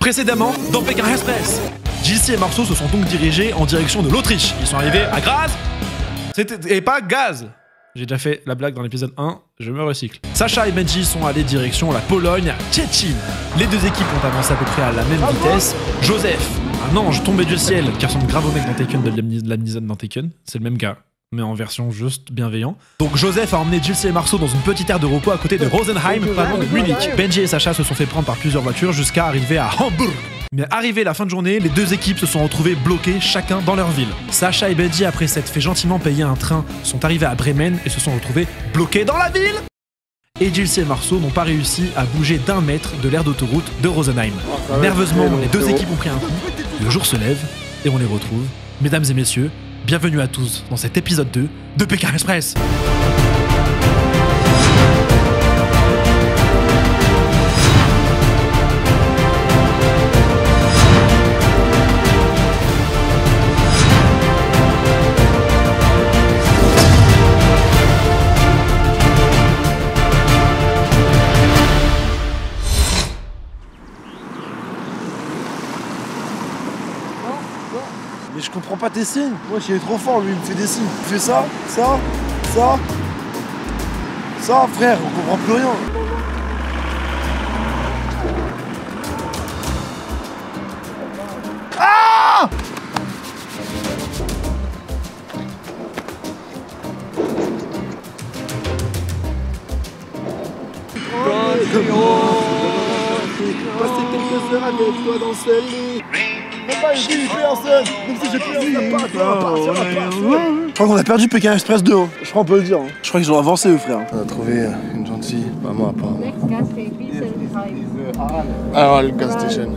Précédemment, dans Pékin Express, JC et Marceau se sont donc dirigés en direction de l'Autriche. Ils sont arrivés à Graz, et pas Gaz. J'ai déjà fait la blague dans l'épisode 1, je me recycle. Sacha et Benji sont allés direction la Pologne, à Szczecin. Les deux équipes ont avancé à peu près à la même vitesse. Joseph, un ange tombé du ciel, qui ressemble grave au mec dans Taken de l'amnisane dans Taken, c'est le même gars, mais en version juste bienveillant. Donc Joseph a emmené JC et Marceau dans une petite aire de repos à côté de Rosenheim, pas loin de Munich. Benji et Sacha se sont fait prendre par plusieurs voitures jusqu'à arriver à Hambourg. Mais arrivé la fin de journée, les deux équipes se sont retrouvées bloquées chacun dans leur ville. Sacha et Benji, après s'être fait gentiment payer un train, sont arrivés à Bremen et se sont retrouvés bloqués dans la ville. Et JC et Marceau n'ont pas réussi à bouger d'1 mètre de l'aire d'autoroute de Rosenheim. Nerveusement, les deux équipes ont pris un coup. Le jour se lève et on les retrouve. Mesdames et messieurs, bienvenue à tous dans cet épisode 2 de Pékin Express. Mais je comprends pas tes signes. Moi, il est trop fort, lui, il me fait des signes. Il fait ça, ça, ça, ça, frère, on comprend plus rien. Ah! Passer quelques heures avec toi dans ce lit. Mais pas une personne, même si j'ai plus Je crois qu'on a perdu Pékin Express 2, hein. Je crois qu'on peut le dire. Hein. Je crois qu'ils ont avancé, eux, frère. On a trouvé une gentille maman, apparemment. Ah, le gas station.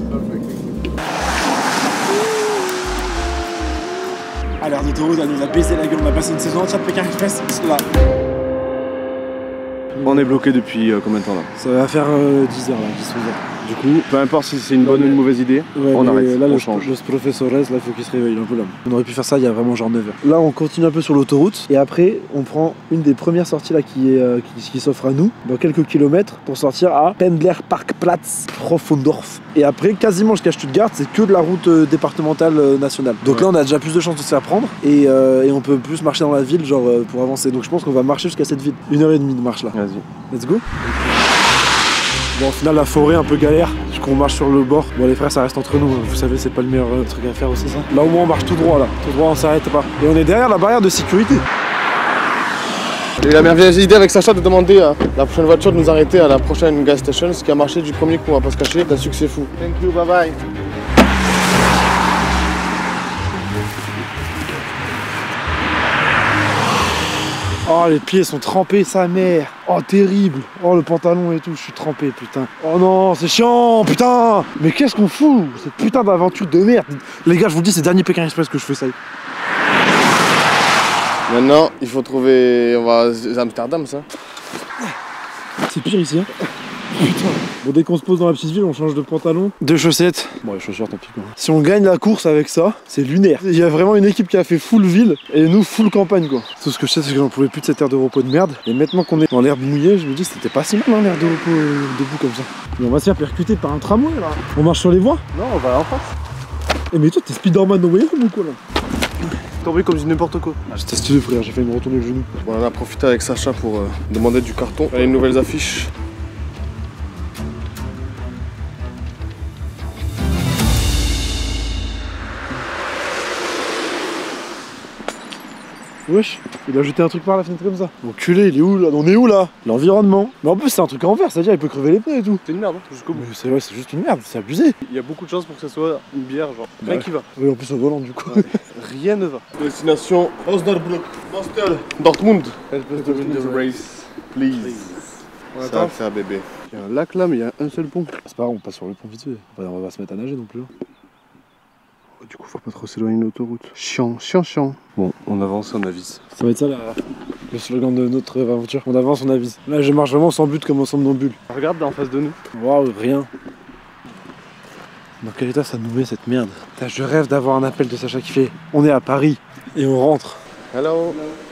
À l'air d'autoroute, elle nous a baisé la gueule, on a passé une saison entière de Pékin Express, c'est là. On est bloqué depuis combien de temps là? Ça va faire 10 heures là, 10-11 heures. Du coup, peu importe si c'est une bonne ou une mauvaise idée, ouais, on arrête, là, on change. Le professeur là, il faut qu'il se réveille un peu là. On aurait pu faire ça il y a vraiment genre 9 heures. Là, on continue un peu sur l'autoroute et après, on prend une des premières sorties là qui s'offre à nous, dans quelques kilomètres, pour sortir à Pendlerparkplatz Profondorf. Et après, quasiment jusqu'à Stuttgart, c'est que de la route départementale nationale. Donc là, on a déjà plus de chances de se faire prendre et on peut plus marcher dans la ville genre pour avancer. Donc je pense qu'on va marcher jusqu'à cette ville. 1h30 de marche là. Vas-y. Let's go. Bon, au final, la forêt un peu galère, du coup on marche sur le bord. Bon, les frères, ça reste entre nous, vous savez, c'est pas le meilleur truc à faire aussi, ça. Là, au moins, on marche tout droit, là. Tout droit, on s'arrête pas. Et on est derrière la barrière de sécurité. J'ai eu la merveilleuse idée avec Sacha de demander à la prochaine voiture de nous arrêter à la prochaine gas station, ce qui a marché du premier coup, on va pas se cacher. C'est un succès fou. Thank you, bye bye. Oh, les pieds sont trempés, sa mère. Oh, terrible. Oh, le pantalon et tout, je suis trempé, putain. Oh non, c'est chiant, putain. Mais qu'est-ce qu'on fout? Cette putain d'aventure de merde. Les gars, je vous le dis, c'est le dernier Pékin Express que je fais ça. Maintenant, il faut trouver... On va à Amsterdam, ça. C'est pire ici, hein. Putain. Bon, dès qu'on se pose dans la petite ville, on change de pantalon, de chaussettes. Bon, les chaussures, tant pis quoi. Si on gagne la course avec ça, c'est lunaire. Il y a vraiment une équipe qui a fait full ville et nous full campagne quoi. Tout ce que je sais, c'est que j'en pouvais plus de cette aire de repos de merde. Et maintenant qu'on est dans l'herbe mouillée, je me dis c'était pas si mal hein, l'aire de repos debout comme ça. Mais on va se faire percuter par un tramway là. On marche sur les voies? Non, on va en face. Eh mais toi, t'es Spider-Man No Way Home ou quoi là? Tombé comme du n'importe quoi. Ah, j'étais stylé frère, j'ai failli me retourner le genou. Bon, on a profité avec Sacha pour demander du carton. Les nouvelles affiches. Wesh, il a jeté un truc par la fenêtre comme ça. Enculé, il est où là? On est où là? L'environnement. Mais en plus c'est un truc en verre, c'est-à-dire il peut crever les pneus et tout. C'est une merde, hein, jusqu'au bout. Mais c'est vrai, c'est juste une merde, c'est abusé. Il y a beaucoup de chances pour que ce soit une bière, genre rien qui va. Oui, en plus au volant du coup. Ouais. Rien ne va. Destination Osnabrück, Bastel, Dortmund. Help us to win the race, please. Ça va faire bébé. Il y a un lac là, mais il y a un seul pont. C'est pas grave, on passe sur le pont vite fait. On va se mettre à nager non plus. Du coup, faut pas trop s'éloigner de l'autoroute. Chiant, chiant, chiant. Bon, on avance, on avise. Ça va être ça le slogan de notre aventure. On avance, on avise. Là, je marche vraiment sans but comme un somnambule. Regarde en face de nous. Waouh, rien. Dans quel état ça nous met cette merde? Putain, je rêve d'avoir un appel de Sacha qui fait on est à Paris et on rentre. Hello.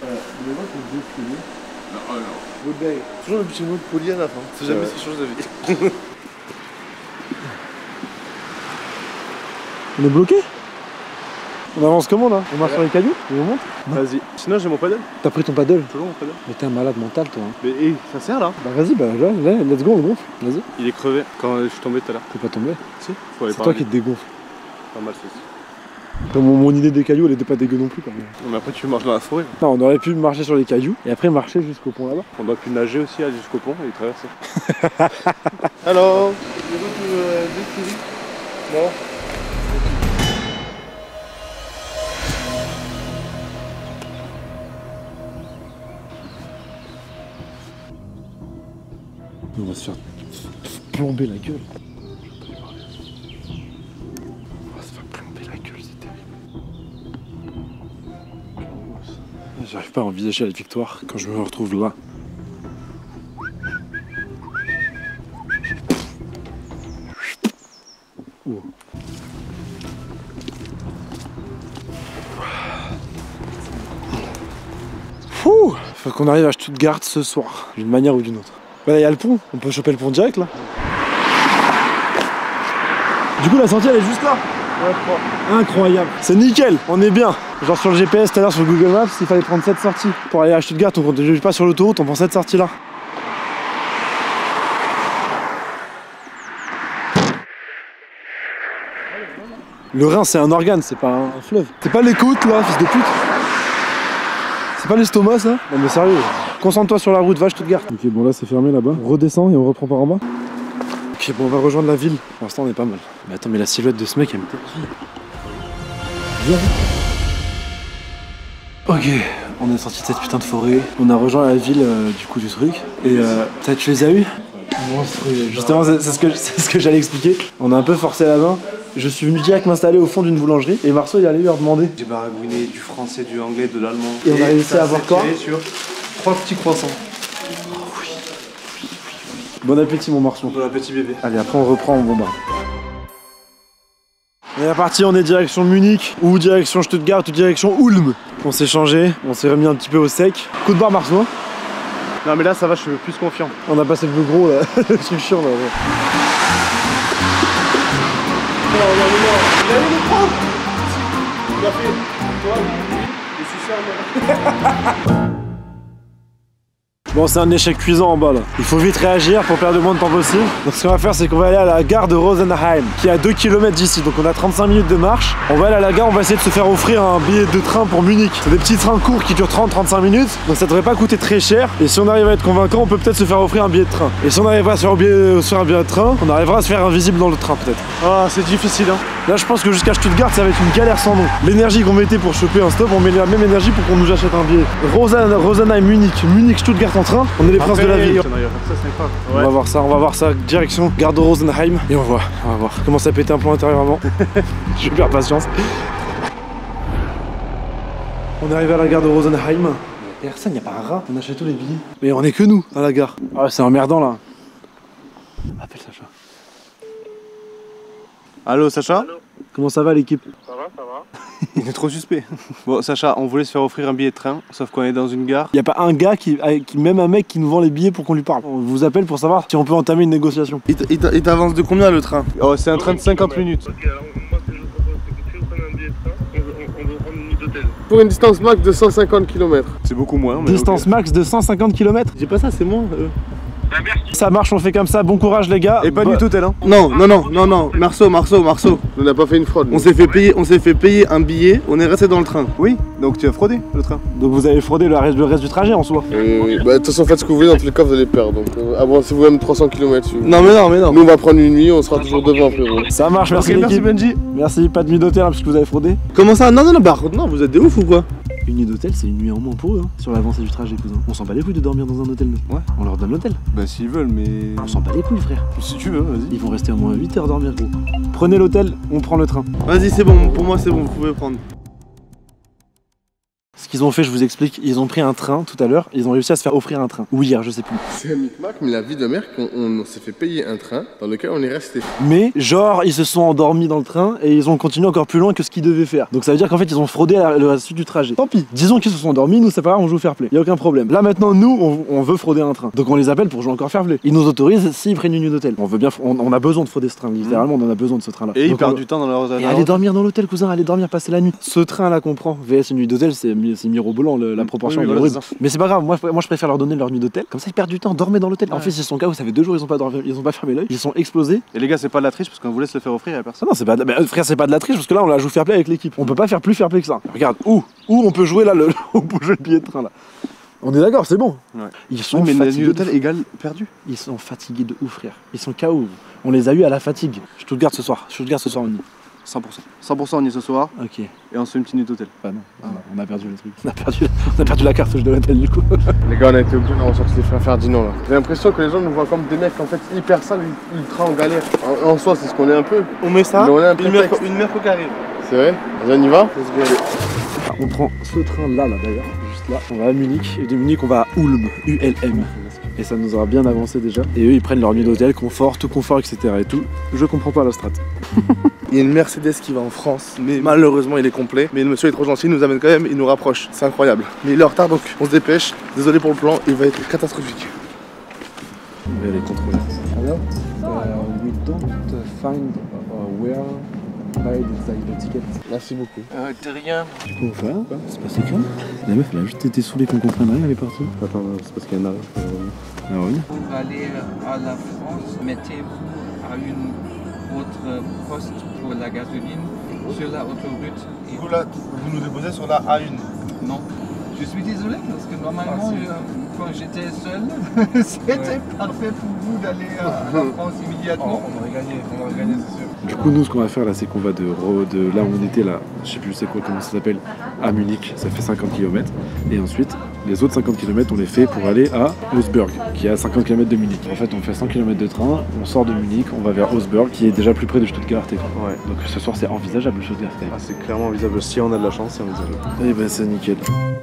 Good day. Toujours le petit mot de poli à la fin. C'est jamais si chose de vie. On est bloqué? On avance comment là? On marche sur les cailloux et on monte? Vas-y. Sinon, j'ai mon paddle. T'as pris ton paddle? Toujours mon paddle. Mais t'es un malade mental toi. Hein. Mais ça sert là. Bah vas-y, bah là, let's go, on gonfle. Vas-y. Il est crevé quand je suis tombé tout à l'heure. T'es pas tombé? Si. Faut aller C'est toi qui te dégonfle. Pas mal ceci. Comme mon idée des cailloux, elle était pas dégueu non plus quand même. Non, mais après, tu marches dans la forêt. Non, on aurait pu marcher sur les cailloux et après marcher jusqu'au pont là-bas. On doit pu nager aussi jusqu'au pont et traverser. Hello. Non. On va se faire plomber la gueule. On va se faire plomber la gueule, c'est terrible. J'arrive pas à envisager la victoire quand je me retrouve là. Oh. Fouh. Faut qu'on arrive à Stuttgart ce soir, d'une manière ou d'une autre. Bah là, il y a le pont, on peut choper le pont direct là. Du coup la sortie elle est juste là. Ouais, je crois. Incroyable. C'est nickel, on est bien. Genre sur le GPS tout à l'heure sur Google Maps, il fallait prendre cette sortie. Pour aller à Stuttgart, on ne pas sur l'autoroute, on prend cette sortie là. Le Rhin c'est un organe, c'est pas un fleuve. C'est pas les côtes là, fils de pute. C'est pas l'estomac ça? Non mais sérieux. Concentre-toi sur la route, va à Stuttgart. Ok, bon là c'est fermé là-bas. On redescend et on reprend par en bas. Ok, bon on va rejoindre la ville. Pour l'instant on est pas mal. Mais attends, mais la silhouette de ce mec elle me terrifie. Viens. Ok, on est sorti de cette putain de forêt. On a rejoint la ville du coup du truc. Et peut-être tu les as eu? Monstrueux. Justement c'est ce que j'allais expliquer. On a un peu forcé la main. Je suis venu direct m'installer au fond d'une boulangerie et Marceau il allait lui demander. J'ai baragouiné du français, du anglais, de l'allemand. Et on a réussi à avoir quoi? Sur 3 petits croissants. Bon appétit mon Marceau. Bon appétit bébé. Allez, après on reprend, on bombarde. On est reparti, on est direction Munich, ou direction Stuttgart, ou direction Ulm. On s'est changé, on s'est remis un petit peu au sec. Coup de barre Marceau. Non mais là ça va, je suis plus confiant. On a passé le plus gros là, le truc chiant là. Ouais. Non, il allait le prendre. Il a fait. Toi, lui, et c'est ça, Bon, c'est un échec cuisant en bas là. Il faut vite réagir pour perdre le moins de temps possible. Donc ce qu'on va faire, c'est qu'on va aller à la gare de Rosenheim, qui est à 2 km d'ici. Donc on a 35 minutes de marche. On va aller à la gare, on va essayer de se faire offrir un billet de train pour Munich. C'est des petits trains courts qui durent 30-35 minutes. Donc ça devrait pas coûter très cher. Et si on arrive à être convaincant, on peut peut-être se faire offrir un billet de train. Et si on arrive à se faire un billet de train, on arrivera à se faire invisible dans le train peut-être. Ah, c'est difficile hein. Là je pense que jusqu'à Stuttgart ça va être une galère sans nom. L'énergie qu'on mettait pour choper un stop, on met la même énergie pour qu'on nous achète un billet. Rosenheim, Munich, Stuttgart en train, on est les princes de la ville. On va voir ça, direction gare de Rosenheim et on va voir. Commence à péter un plomb intérieurement. Je perds patience. On est arrivé à la gare de Rosenheim. Personne, il n'y a pas un rat, on achète tous les billets. Mais on est que nous à la gare. Ah c'est emmerdant là. Appelle Sacha. Allô Sacha? Allô. Comment ça va l'équipe? Ça va. Il est trop suspect. Bon Sacha, on voulait se faire offrir un billet de train, sauf qu'on est dans une gare. Il n'y a pas un gars même un mec qui nous vend les billets pour qu'on lui parle. On vous appelle pour savoir si on peut entamer une négociation. Il t'avance de combien le train? Oh, c'est un train de 50 minutes. Ok, alors moi ce que je vous propose, c'est que si vous prenez un billet de train, on veut prendre une nuit d'hôtel. Pour une distance max de 150 km. C'est beaucoup moins. Mais Distance ok. max de 150 km. J'ai pas ça, c'est moi. Ça marche, on fait comme ça, bon courage les gars. Et pas du tout tel hein. Non, Marceau. On n'a pas fait une fraude. On s'est fait payer un billet, on est resté dans le train. Oui, donc tu as fraudé le train. Donc vous avez fraudé le reste du trajet en soi. Oui. Bah de toute façon faites ce que vous voulez, dans tous les cas vous allez perdre. Donc avancez-vous même 300 km. Non mais non. Nous on va prendre une nuit, on sera toujours devant frérot. Ça marche, merci Ok, merci l'équipe. Benji. Merci, pas de nuit d'hôtel hein, puisque vous avez fraudé. Comment ça? Non, bah non, vous êtes des ouf ou quoi? Une nuit d'hôtel c'est une nuit en moins pour eux hein, sur l'avancée du trajet cousin. On s'en bat les couilles de dormir dans un hôtel nous. Ouais. On leur donne l'hôtel. Bah s'ils veulent mais... On s'en bat les couilles frère. Si tu veux, vas-y. Ils vont rester au moins 8 heures dormir gros. Prenez l'hôtel, on prend le train. Vas-y c'est bon, pour moi c'est bon, vous pouvez prendre. Ce qu'ils ont fait, je vous explique, ils ont pris un train tout à l'heure, ils ont réussi à se faire offrir un train. Ou hier, je sais plus. C'est un micmac, mais la vie de mère qu'on s'est fait payer un train dans lequel on est resté. Mais genre, ils se sont endormis dans le train et ils ont continué encore plus loin que ce qu'ils devaient faire. Donc ça veut dire qu'en fait, ils ont fraudé la suite du trajet. Tant pis, disons qu'ils se sont endormis, nous c'est pas grave, on joue fair play. Y a aucun problème. Là maintenant, nous, on veut frauder un train. Donc on les appelle pour jouer encore fair play. Ils nous autorisent s'ils prennent une nuit d'hôtel. On veut bien, on a besoin de frauder ce train. Littéralement, on en a besoin de ce train-là. Et ils Donc, perdent du temps dans leurs et aller dormir dans l'hôtel, cousin, aller dormir, passer la nuit. Ce train-là qu'on prend, VS une nuit d'hôtel, c'est mirobolant, la proportion Oui, est voilà, horrible. c'est ça. Mais c'est pas grave, moi je préfère leur donner leur nuit d'hôtel. Comme ça, ils perdent du temps, dormez dans l'hôtel. En fait, ils sont KO, ça fait 2 jours, ils ont pas fermé l'œil, ils sont explosés. Et les gars, c'est pas de la triche parce qu'on vous laisse le faire offrir à personne. Ah non, c'est pas frère, c'est pas de la triche parce que là, on la joue fair play avec l'équipe. On peut pas faire plus fair play que ça. Regarde, où on peut jouer là, on peut jouer le billet de train là. On est d'accord, c'est bon. Ouais. Ils sont Mais la nuit fatigués. d'hôtel égale perdu. Ils sont fatigués de ouf, frère. Ils sont KO. On les a eu à la fatigue. Je te le garde ce soir. On y. 100%. 100% on y est ce soir Ok. et on se fait une petite nuit d'hôtel. Bah non, on a perdu le truc. On a perdu la carte de l'hôtel du coup. Les gars, on a été obligés de ressortir les frères Ferdinand là. J'ai l'impression que les gens nous voient comme des mecs en fait hyper sales, ultra en galère. En soi, c'est ce qu'on est un peu. On met ça, Mais on a un prétexte. une merco qui arrive. C'est vrai? Vas-y, on y va? On prend ce train là d'ailleurs, juste là. On va à Munich et de Munich on va à Ulm, ULM. Et ça nous aura bien avancé déjà. Et eux ils prennent leur nuit d'hôtel, confort, tout confort, etc. et tout. Je comprends pas la strat. Il y a une Mercedes qui va en France, mais malheureusement il est complet. Mais le monsieur est trop gentil, il nous amène quand même, il nous rapproche. C'est incroyable. Mais il est en retard donc on se dépêche. Désolé pour le plan, il va être catastrophique. On va aller contrôler. Alors, we don't find where buy the ticket. Merci beaucoup. De rien. Du coup, on va. C'est passé quand? La meuf elle a juste été saoulée qu'on comprenne rien, elle est partie. Attends, c'est parce qu'il y en a. Alors oui. Pour aller à la France, mettez-vous à une autre poste pour la gasoline sur la autoroute. Et... Du coup là, vous nous déposez sur la A1. Non. Je suis désolé parce que normalement, quand j'étais seul, c'était parfait pour vous d'aller à la France immédiatement. On aurait gagné, c'est sûr. Du coup, nous, ce qu'on va faire là, c'est qu'on va de là où on était là, je sais plus c'est quoi, comment ça s'appelle, à Munich, ça fait 50 km. Et ensuite, les autres 50 km, on les fait pour aller à Augsburg, qui est à 50 km de Munich. En fait, on fait 100 km de train, on sort de Munich, on va vers Augsburg, qui est déjà plus près de Stuttgart. Et tout. Ouais. Donc ce soir, c'est envisageable le Stuttgart. Ah, c'est clairement envisageable. Si on a de la chance, c'est envisageable. Et ben, c'est nickel.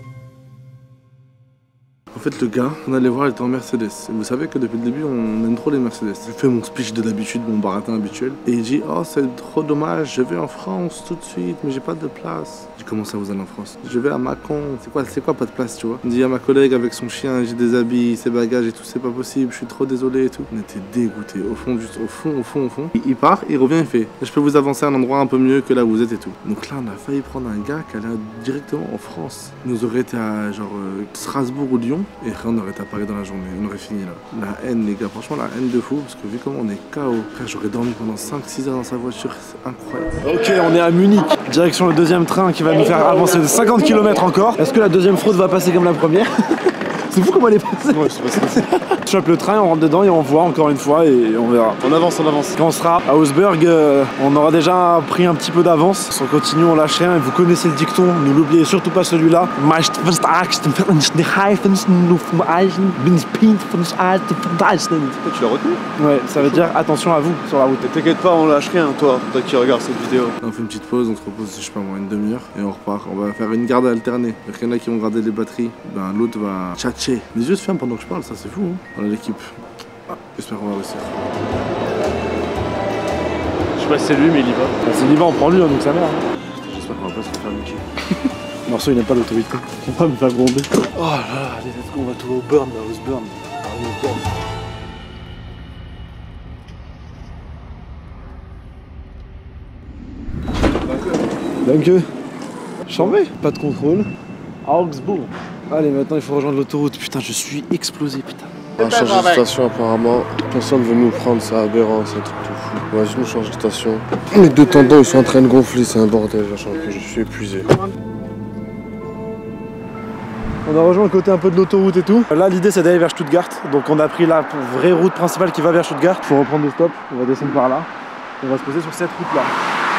En fait, le gars, on allait voir, il était en Mercedes. Et vous savez que depuis le début, on aime trop les Mercedes. Je fais mon speech de d'habitude, mon baratin habituel. Et il dit, oh, c'est trop dommage, je vais en France tout de suite, mais j'ai pas de place. J'ai dit, comment ça, vous allez en France? Je vais à Mâcon. C'est quoi pas de place, tu vois? Il dit à ma collègue avec son chien, j'ai des habits, ses bagages et tout, c'est pas possible, je suis trop désolé et tout. On était dégoûtés, au fond. Il part, il revient, il fait, je peux vous avancer à un endroit un peu mieux que là où vous êtes et tout. Donc là, on a failli prendre un gars qui allait directement en France. Il nous aurait été à genre Strasbourg ou Lyon. Et après on aurait été à Paris dans la journée, on aurait fini là. La haine les gars, franchement la haine de fou, parce que vu comment on est KO, frère j'aurais dormi pendant 5-6 heures dans sa voiture, c'est incroyable. Ok, on est à Munich, direction le deuxième train qui va nous faire avancer de 50 km encore. Est-ce que la deuxième fraude va passer comme la première? C'est fou comment elle est passée. Ouais, c'est passé. On chope le train, on rentre dedans et on voit encore une fois et on verra. On avance. Quand on sera à Augsburg, on aura déjà pris un petit peu d'avance. Si on continue, on lâche rien. Et vous connaissez le dicton, ne l'oubliez surtout pas celui-là. Tu l'as retenu? Ouais, ça veut dire attention à vous sur la route. T'inquiète pas, on lâche rien, toi qui regardes cette vidéo. On fait une petite pause, on se repose, je sais pas moi, une demi-heure et on repart. On va faire une garde alternée. Il y en a qui vont garder les batteries, ben l'autre va tchatcher. Les yeux se ferment pendant que je parle, ça c'est fou. Hein. On a l'équipe. Ah, j'espère qu'on va réussir. Je sais pas si c'est lui, mais il y va. Bah, c'est l'hiver, on prend lui, hein, donc ça merde. J'espère qu'on va pas se faire niquer. Marceau, il n'aime pas l'autorité. Il va me faire gronder. Oh là là, allez, let's go, on va tout au burn là, Augsburg. Danke. Chambé, pas de contrôle. Augsbourg. Allez, maintenant il faut rejoindre l'autoroute. Putain, je suis explosé, putain. On va changer de station apparemment. Personne veut nous prendre, c'est aberrant, c'est un truc de fou. On va juste nous changer de station. Mes deux tendons ils sont en train de gonfler, c'est un bordel, je suis épuisé. On a rejoint le côté un peu de l'autoroute et tout. Là, l'idée c'est d'aller vers Stuttgart. Donc on a pris la vraie route principale qui va vers Stuttgart. Faut reprendre le stop. On va descendre par là. On va se poser sur cette route là.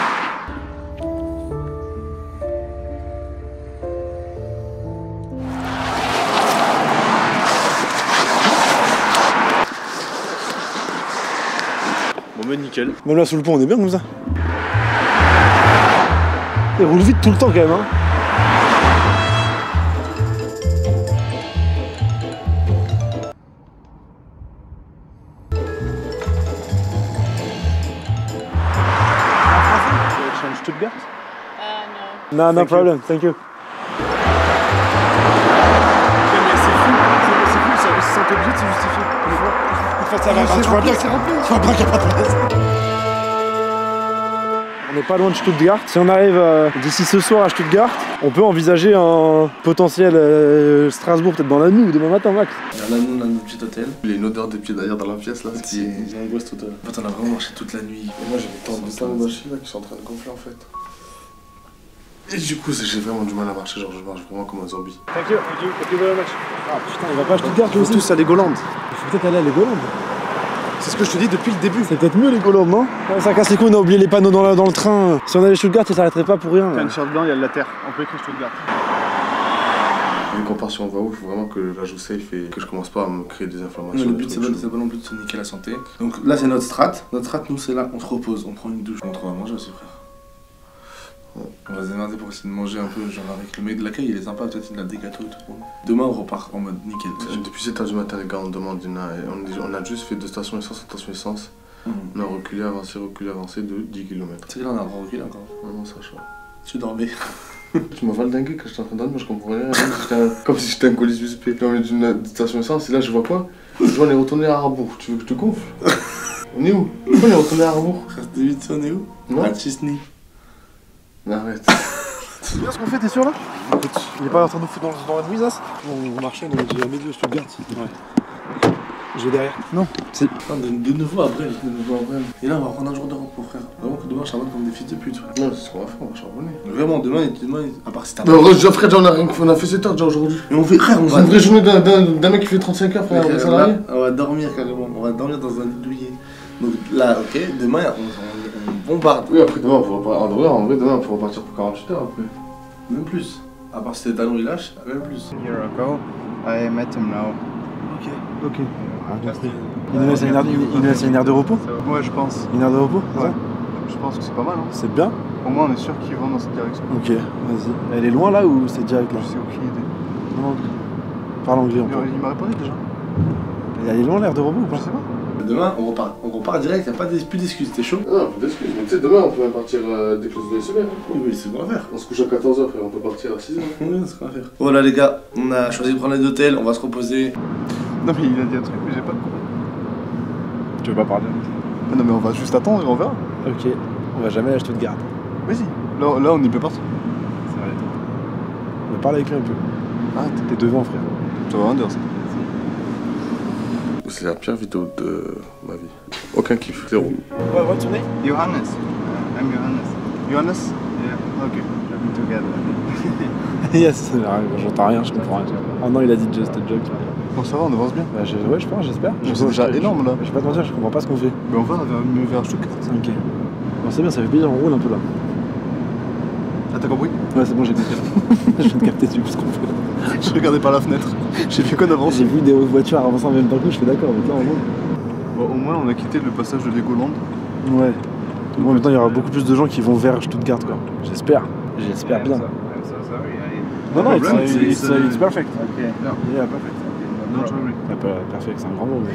Bon, mais nickel. Même là sous le pont, on est bien comme ça. Il roule vite tout le temps quand même. Hein. in Stuttgart? No, no problem, thank you. Mais c'est fou, ils se sentent obligés de se justifier. En fait, ça va, tu vois bien qu'il n'y a pas de place. On n'est pas loin de Stuttgart. Si on arrive d'ici ce soir à Stuttgart, on peut envisager un potentiel Strasbourg peut-être dans la nuit ou demain matin max. Là, nous, on a notre petit hôtel. Il y a une odeur de pieds d'ailleurs dans la pièce là. C'est une angoisse totale. En fait, on a vraiment marché toute la nuit. Et moi, j'ai tant de machines là qui sont en train de gonfler en fait. Et du coup, j'ai vraiment du mal à marcher. Genre, je marche vraiment comme un zombie. Thank you very much. Ah putain, il va pas à Stuttgart lui aussi. Tous à Legoland. Il faut peut-être aller à Legoland. C'est ce que je te dis depuis le début. C'est peut-être mieux Legoland, non? Ça casse les couilles, on a oublié les panneaux dans le train. Si on allait à Stuttgart, ça s'arrêterait pas pour rien. T'as une shirt blanc, il y a de la terre. On peut écrire Stuttgart. Vu qu'on part sur un va où, il faut vraiment que là je joue safe et que je commence pas à me créer des inflammations. Le but c'est pas non plus de se niquer la santé. Donc là c'est notre strat. Notre strat nous c'est là, on se repose, on prend une douche. On trouve à manger aussi frère. Ouais. On va se démerder pour essayer de manger un peu, genre avec le mec de l'accueil, il est sympa, peut-être il a des gâteaux et tout. Demain on repart en mode nickel. Depuis 7h du matin les gars on demande, on a juste fait 2 stations essence, on a reculé, avancé de 10 km. Tu sais que là on a reculé encore. Vraiment Sacha. Tu dormais. Tu m'as valdingué quand j'étais en train de dormir, je comprenais rien. Comme si j'étais un colis suspect. J'ai envie d'une station essence et là je vois quoi? Je vois on est retourné à Harbourg. Tu veux que je te gonfle? On est où? Pourquoi on est retourné à Harbourg? Reste vite, on est où? Non. À Chisny. Mais arrête. C'est bien ce qu'on fait, t'es sûr là? Écoute, il est pas en train de nous foutre dans la nuit, ça? On marchait, on a dit à midi au Stuttgart. Ouais. Je vais derrière. Non, c'est. De nouveau après, Et là on va prendre un jour de repos frère. Vraiment que demain je charbonne comme des fils de pute. Non, c'est ce qu'on va faire, on va charbonner. Vraiment demain, à part si t'as. Non, frère, on a fait 7 heures déjà aujourd'hui. Mais on fait frère, on C'est une vraie journée d'un mec qui fait 35 heures, frère, salarié. On va dormir carrément, on va dormir dans un lit douillet. Donc là, ok, demain on bombarde. Oui, après demain, en vrai, demain, on pourra partir pour 48 heures après. Même plus. À part si tes talons ils lâchent, même plus. A year ago, I met him now. Ok. Il nous laisse une heure de repos? Ouais, je pense. Une heure de repos? c'est Ouais. ça Je pense que c'est pas mal. Hein. C'est bien? Au moins, on est sûr qu'ils vont dans cette direction. Ok, vas-y. Elle est loin là ou c'est direct là? Je sais aucune idée. Non, parle anglais en fait. Il m'a répondu déjà. Elle est loin l'air de repos ou pas? Je sais pas. Demain on repart direct, y'a pas plus d'excuses, t'es chaud? Non, plus d'excuses, mais tu sais, demain, on peut même partir dès que le soleil se lève. Oui, c'est ce qu'on va faire. On se couche à 14h, frère, on peut partir à 6h. Oui, c'est ce qu'on va faire. Voilà les gars, on a choisi de prendre les hôtels, on va se reposer. Non, mais il a dit un truc, mais j'ai pas compris. Tu veux pas parler? Non, mais on va juste attendre et on verra. Ok, on va jamais aller à Stuttgart. Vas-y. Là, on y peut partir. C'est vrai. On va parler avec lui un peu. Ah, T'es devant, frère. ça va rien dire ça. C'est la pire vidéo de ma vie. Aucun kiff, zéro. Ouais, what's your name? Johannes. I'm Johannes. Johannes? Yeah. Ok. We're together. Yes, j'entends rien, je comprends rien. Ah non, il a dit just a joke. Bon, ça va, on avance bien. Bah, ouais, je pense, j'espère. C'est déjà énorme là. Je vais pas te mentir, je comprends pas ce qu'on fait. Mais on va vers Stuttgart. Ok. Bon, c'est bien, ça fait plaisir, on roule un peu là. Ah, t'as compris? Ouais, c'est bon, j'ai compris. Je viens de capter dessus ce qu'on fait. Je regardais par la fenêtre. J'ai vu qu'on avance. J'ai vu des voitures avancer en même temps que nous, je fais d'accord, mais là on roule. Bon, au moins, on a quitté le passage de Legoland. Ouais. Bon, maintenant il y aura beaucoup plus de gens qui vont vers Stuttgart quoi. J'espère. J'espère bien. Non, non, it's perfect. Okay. No. Yeah, perfect. Don't worry. Perfect, c'est un grand mot. Mais...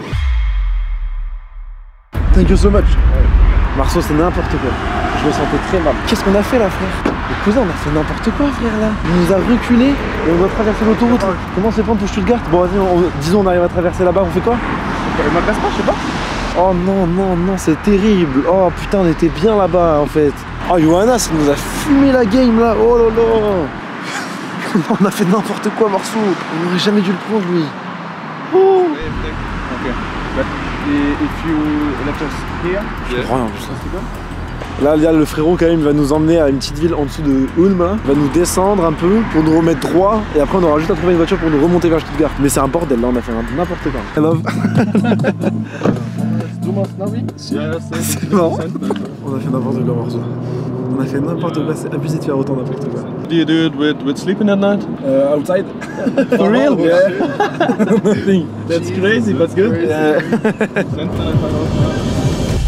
Thank you so much. Marceau, c'est n'importe quoi. Je me sentais très mal. Qu'est-ce qu'on a fait là, frère? Le cousin, on a fait n'importe quoi, frère, là. Il nous a reculé et on doit traverser l'autoroute. Comment c'est prendre pour Stuttgart? Bon, vas-y, disons, on arrive à traverser là-bas, on fait quoi? Elle m'agresse pas, je sais pas. Oh non, non, non, c'est terrible. Oh putain, on était bien là-bas, en fait. Oh, Johannes, il nous a fumé la game, là. Oh là là. On a fait n'importe quoi, Marceau. On aurait jamais dû le prendre, lui. Oh. Ok. But if you let us here, Je comprends rien en plus. Là, il y a le frérot quand même, il va nous emmener à une petite ville en dessous de Ulm. Hein. Il va nous descendre un peu pour nous remettre droit. Et après, on aura juste à trouver une voiture pour nous remonter vers Stuttgart. Mais c'est un bordel, là, on a fait n'importe quoi. I love. C'est marrant. On a fait n'importe quoi, Marceau. On a fait n'importe quoi, c'est abusé de faire autant n'importe quoi. Do you do it with sleeping at night? Outside. For real? Yeah. Nothing. That's crazy, but good. Yeah.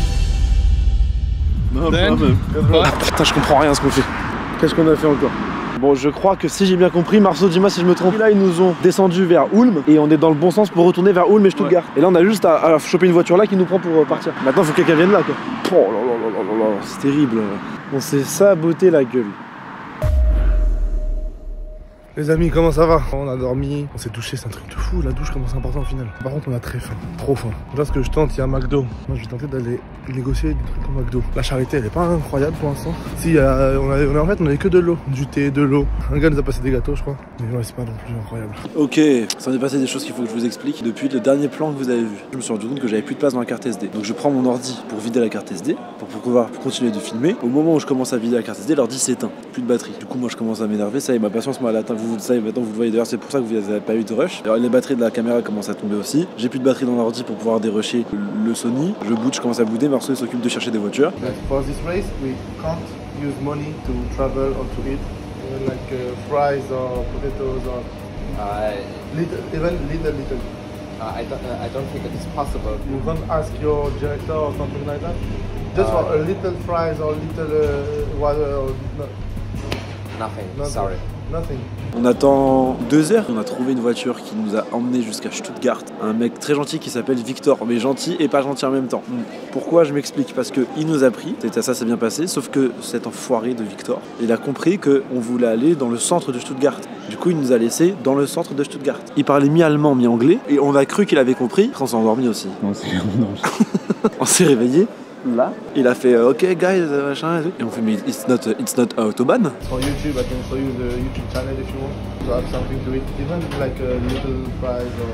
No problem. Ah putain, je comprends rien à ce qu'on fait. Qu'est-ce qu'on a fait encore? Bon, je crois que si j'ai bien compris, Marceau, dis-moi si je me trompe. Là, ils nous ont descendu vers Ulm et on est dans le bon sens pour retourner vers Ulm et Stuttgart. Ouais. Et là, on a juste à choper une voiture là qui nous prend pour partir. Maintenant, faut que quelqu'un vienne là, quoi. Oh là là là là là, c'est terrible. On s'est saboté la gueule. Les amis, comment ça va? On a dormi, on s'est douché, c'est un truc de fou, la douche comment c'est important au final. Par contre on a très faim, trop faim. Là ce que je tente, il y a un McDo. Moi je vais tenter d'aller négocier des trucs au McDo. La charité elle est pas incroyable pour l'instant. Si, en fait on avait que de l'eau, du thé, de l'eau. Un gars nous a passé des gâteaux je crois. Mais ouais c'est pas non plus incroyable. Ok, ça m'est passé des choses qu'il faut que je vous explique. Depuis le dernier plan que vous avez vu, je me suis rendu compte que j'avais plus de place dans la carte SD. Donc je prends mon ordi pour vider la carte SD, pour pouvoir continuer de filmer. Au moment où je commence à vider la carte SD, l'ordi s'éteint, plus de batterie. Du coup moi je commence à m'énerver, ça y est, ma patience m'a atteint. Vous le savez maintenant, vous le voyez d'ailleurs, c'est pour ça que vous n'avez pas eu de rush. Alors les batteries de la caméra commencent à tomber aussi. J'ai plus de batterie dans l'ordi pour pouvoir dérusher le Sony. Je boot, je commence à booter, Marceau s'occupe de chercher des voitures. For this race, we can't use money to travel or to eat, like fries or potatoes or even little. I don't think it is possible. You can't ask your director or something like that. Just for a little fries or little water or Nothing. Sorry. Nothing. On attend 2 heures, on a trouvé une voiture qui nous a emmené jusqu'à Stuttgart. Un mec très gentil qui s'appelle Victor, mais gentil et pas gentil en même temps. Pourquoi? Je m'explique, parce qu'il nous a pris, ça s'est bien passé, sauf que cet enfoiré de Victor, il a compris qu'on voulait aller dans le centre de Stuttgart. Du coup, il nous a laissé dans le centre de Stuttgart. Il parlait mi-allemand, mi-anglais, et on a cru qu'il avait compris. Après, on s'est endormi aussi. On s'est réveillé. Là, il a fait OK guys, machin et tout. Et on fait mais it's not autobahn. For YouTube, I can show you the YouTube channel if you want to have something to eat, even like a little fries or.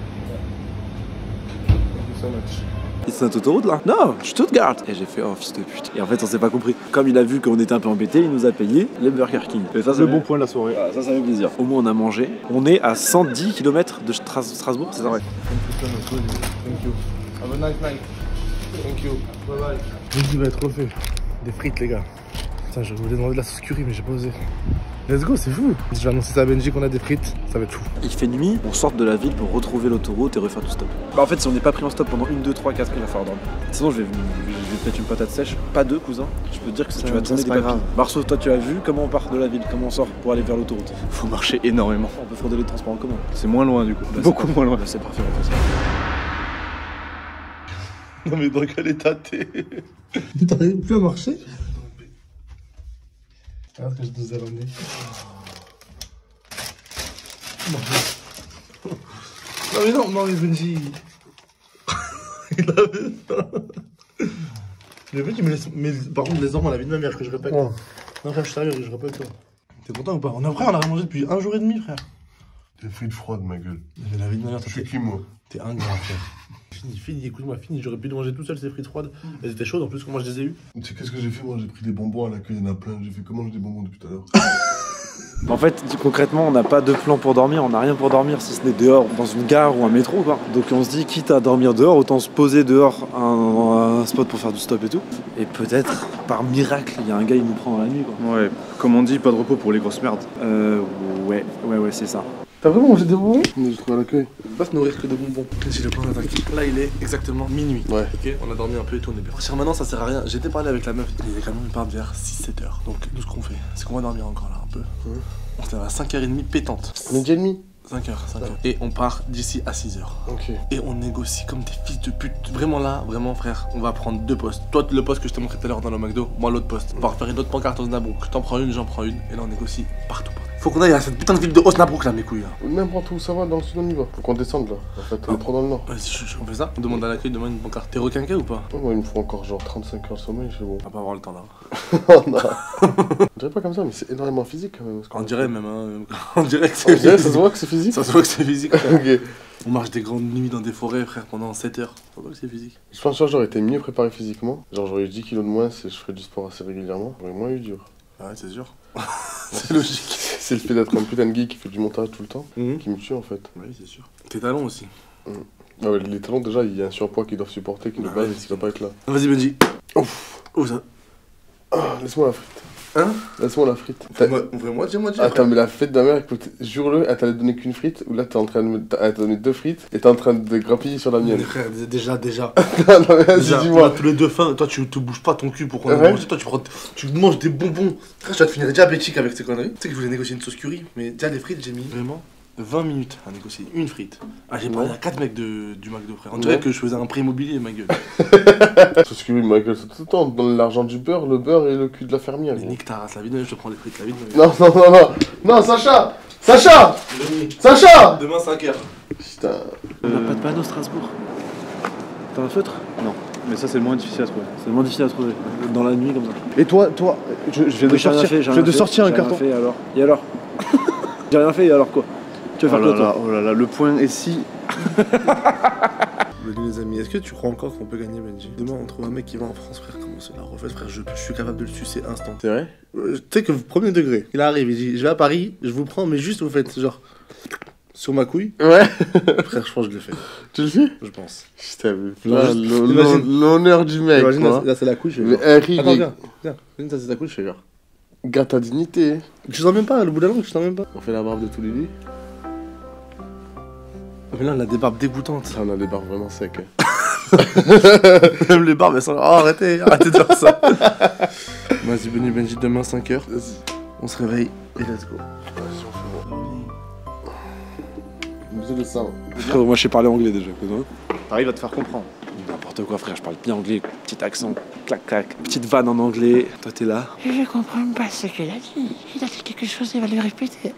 Thank you so much. It's not autoroute là? Non, Stuttgart. Et j'ai fait oh fils de pute. Et en fait on s'est pas compris. Comme il a vu qu'on était un peu embêté, il nous a payé les Burger King. Et ça, le bon point de la soirée. Ah, ça fait plaisir. Au moins on a mangé. On est à 110 km de Strasbourg, c'est ça vrai? Thank you. Have a nice night. Thank you. Bye bye. Benji va être refait. Des frites, les gars. Putain, je voulais demander de la sauce curry, mais j'ai pas osé. Let's go, c'est fou. Je vais annoncer ça à Benji qu'on a des frites, ça va être fou. Il fait nuit, on sort de la ville pour retrouver l'autoroute et refaire du stop. Bah en fait, si on n'est pas pris en stop pendant 1, 2, 3, 4, il va falloir dormir. Sinon, je vais peut-être une patate sèche. Pas 2, cousin. Je peux te dire que tu vas tourner des papiers. Marceau, toi, tu as vu comment on part de la ville, comment on sort pour aller vers l'autoroute? Faut marcher énormément. On peut frauder les transports en commun. C'est moins loin du coup. Bah, beaucoup moins loin. Bah, c'est parfait, on fait ça. Non mais dans quel état t'es? T'arrives plus à marcher? Regarde ce que je nous ai ramené. Non mais Benji. Il avait faim. Le fait tu me laisses. Mais par contre les ordres à la vie de ma mère que je répète. Non frère je suis sérieux, je répète toi. T'es content ou pas? On a mangé depuis 1 jour et demi frère. T'es frites froides ma gueule. Mais la vie de ma mère, je suis qui moi? T'es un grand frère. Fini, écoute-moi, fini. J'aurais pu te manger tout seul ces frites froides. Elles étaient chaudes en plus, comment je les ai eues. Tu sais qu'est-ce que j'ai fait moi? J'ai pris des bonbons à l'accueil, il y en a plein. J'ai fait comment j'ai des bonbons depuis tout à l'heure. En fait, concrètement, on n'a pas de plan pour dormir, on n'a rien pour dormir si ce n'est dehors, dans une gare ou un métro, quoi. Donc on se dit, quitte à dormir dehors, autant se poser dehors un spot pour faire du stop et tout. Et peut-être, par miracle, il y a un gars, il nous prend dans la nuit, quoi. Ouais, comme on dit, pas de repos pour les grosses merdes. Ouais, c'est ça. T'as vraiment mangé des bonbons? J'ai trouvé à l'accueil. On va pas se nourrir que de bonbons. J'ai le plan d'attaque. Là, il est exactement minuit. Ouais. Ok, on a dormi un peu et tout, on est bien. Partir maintenant, ça sert à rien. J'étais parlé avec la meuf. Il est quand même part vers 6-7 heures. Donc, nous, ce qu'on fait, c'est qu'on va dormir encore là un peu. On se lève à 5h30 pétante. Midi et demi? 5h. Et on part d'ici à 6h. Ok. Et on négocie comme des fils de pute. Vraiment là, vraiment frère, on va prendre 2 postes. Toi, le poste que je t'ai montré tout à l'heure dans le McDo, moi l'autre poste. On va refaire une autre pancarte au Osnabrück. Je t'en prends une, j'en prends une. Et là, on négocie partout. Faut qu'on aille à cette putain de ville de Osnabrück là, mes couilles. Là. N'importe où ça va, dans le sud on y va. Faut qu'on descende là. En fait, on est trop dans le nord. Vas-y, on fait ça. On demande à l'accueil demain une pancarte. T'es requinqué ou pas? Moi, il me faut encore genre 35 heures de sommeil, c'est bon. On va pas avoir le temps là. Non. On dirait pas comme ça, mais c'est énormément physique quand même. On dirait même, hein. On dirait que c'est physique. Ça se voit que c'est physique. Ça se voit que c'est physique. Ok. On marche des grandes nuits dans des forêts, frère, pendant 7 heures. Ça se voit que c'est physique. Je pense que j'aurais été mieux préparé physiquement. Genre, j'aurais eu 10 kilos de moins si je ferais du sport assez régulièrement. J'aurais moins eu dur. Ouais, c'est sûr. C'est logique. C'est le fait d'être un putain de geek qui fait du montage tout le temps qui me tue en fait. Oui, c'est sûr. Tes talons aussi. Ah ouais, les talons, déjà, il y a un surpoids qu'ils doivent supporter qui de base, il va pas être là. Vas-y, Benji. Ouf. Oh, ça. Ah, laisse-moi la frite. Hein? Laisse-moi la frite. Ouvre-moi, dis-moi. Attends, mais la frite de ma mère, écoute, jure-le, elle t'allait donné qu'une frite, ou là t'es en train de me. Elle t'a donné 2 frites, et t'es en train de grappiller sur la mienne. Mais frère, déjà. Non, mais vas-y, dis-moi. On a tous les deux faim, toi tu te bouges pas ton cul pour qu'on mange, toi tu manges des bonbons. Frère, tu vas te finir diabétique avec ces conneries. Tu sais que je voulais négocier une sauce curry, mais déjà les frites, j'ai mis vraiment 20 minutes à négocier une frite. Ah, j'ai parlé à 4 mecs du McDo, frère. On dirait que je faisais un prêt immobilier, ma gueule. Sauce curry, ma gueule, c'est tout le temps. On donne l'argent du beurre, le beurre et le cul de la fermière. Mais nique ta race, la vie de ma vie, je te prends des frites, la vie de ma vie. Non, Sacha! Sacha! Demain 5h. Putain. On n'a pas de panneau Strasbourg. T'as un feutre? Non, mais ça c'est le moins difficile à trouver. C'est le moins difficile à trouver. Dans la nuit comme ça. Et toi, je viens de sortir un carton. Fait, alors. Et alors? J'ai rien fait, et alors quoi? Tu vas faire quoi toi? Oh là là, le point est si. Bienvenue les amis, est-ce que tu crois encore qu'on peut gagner Benji? Demain on trouve un mec qui va en France, frère, comment c'est la refait, frère, je suis capable de le sucer instant. C'est vrai? Tu sais que premier degré, il arrive, il dit je vais à Paris, je vous prends, mais juste vous faites genre sur ma couille. Ouais. Frère, je pense que je le fais. Tu le fais? Je pense. Putain, l'honneur du mec. Imagine, quoi. là c'est la couille, je fais Mais genre. Harry, Attends, viens, ça c'est la couille, je fais genre. garde ta dignité. Tu sens même pas, le bout de la langue, tu sens même pas. On fait la barbe de tous les nuits. Mais là on a des barbes dégoûtantes. Ça, on a des barbes vraiment secs. Même les barbes elles sont. Oh arrêtez de faire ça. Vas-y, Benji, demain 5h. On se réveille et let's go. Besoin de ça. Frère, moi je sais parler anglais déjà. T'arrives à te faire comprendre. N'importe quoi frère, je parle bien anglais. Petit accent, clac clac. Petite vanne en anglais. Toi t'es là. Je comprends pas ce qu'il a dit. Il a dit quelque chose, il va le répéter.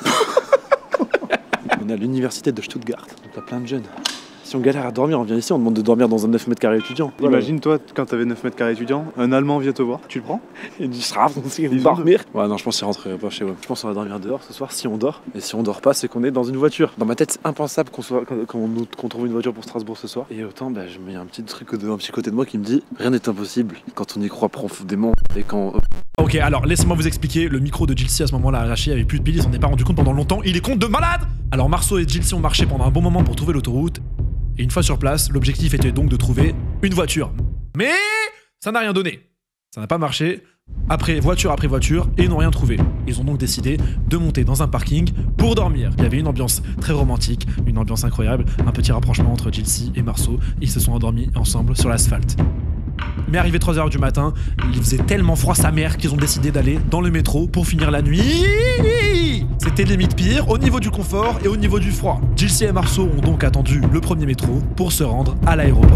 On est à l'université de Stuttgart. Donc t'as plein de jeunes. Si on galère à dormir, on vient ici, on demande de dormir dans un 9 mètres carrés étudiant. Imagine toi, quand t'avais 9 mètres carrés étudiant, un Allemand vient te voir, tu le prends? Il dit dormir. Ouais non, je pense qu'il rentrerait pas chez moi. Je pense qu'on va dormir dehors ce soir si on dort. Et si on dort pas, c'est qu'on est dans une voiture. Dans ma tête, c'est impensable qu'on trouve une voiture pour Strasbourg ce soir. Et autant, je mets un petit truc un petit côté de moi qui me dit rien n'est impossible quand on y croit profondément et quand. Ok, alors laissez-moi vous expliquer. Le micro de Jilcy à ce moment-là arraché, il avait plus de piles, il s'en est pas rendu compte pendant longtemps. Il est compte de malade. Alors Marceau et Jilcy ont marché pendant un bon moment pour trouver l'autoroute. Et une fois sur place, l'objectif était donc de trouver une voiture. Mais ça n'a rien donné. Ça n'a pas marché. Après voiture, et ils n'ont rien trouvé. Ils ont donc décidé de monter dans un parking pour dormir. Il y avait une ambiance très romantique, une ambiance incroyable, un petit rapprochement entre Jilcy et Marceau. Ils se sont endormis ensemble sur l'asphalte. Mais arrivé 3h du matin, il faisait tellement froid sa mère qu'ils ont décidé d'aller dans le métro pour finir la nuit. C'était limite pire au niveau du confort et au niveau du froid. Jilcy et Marceau ont donc attendu le premier métro pour se rendre à l'aéroport.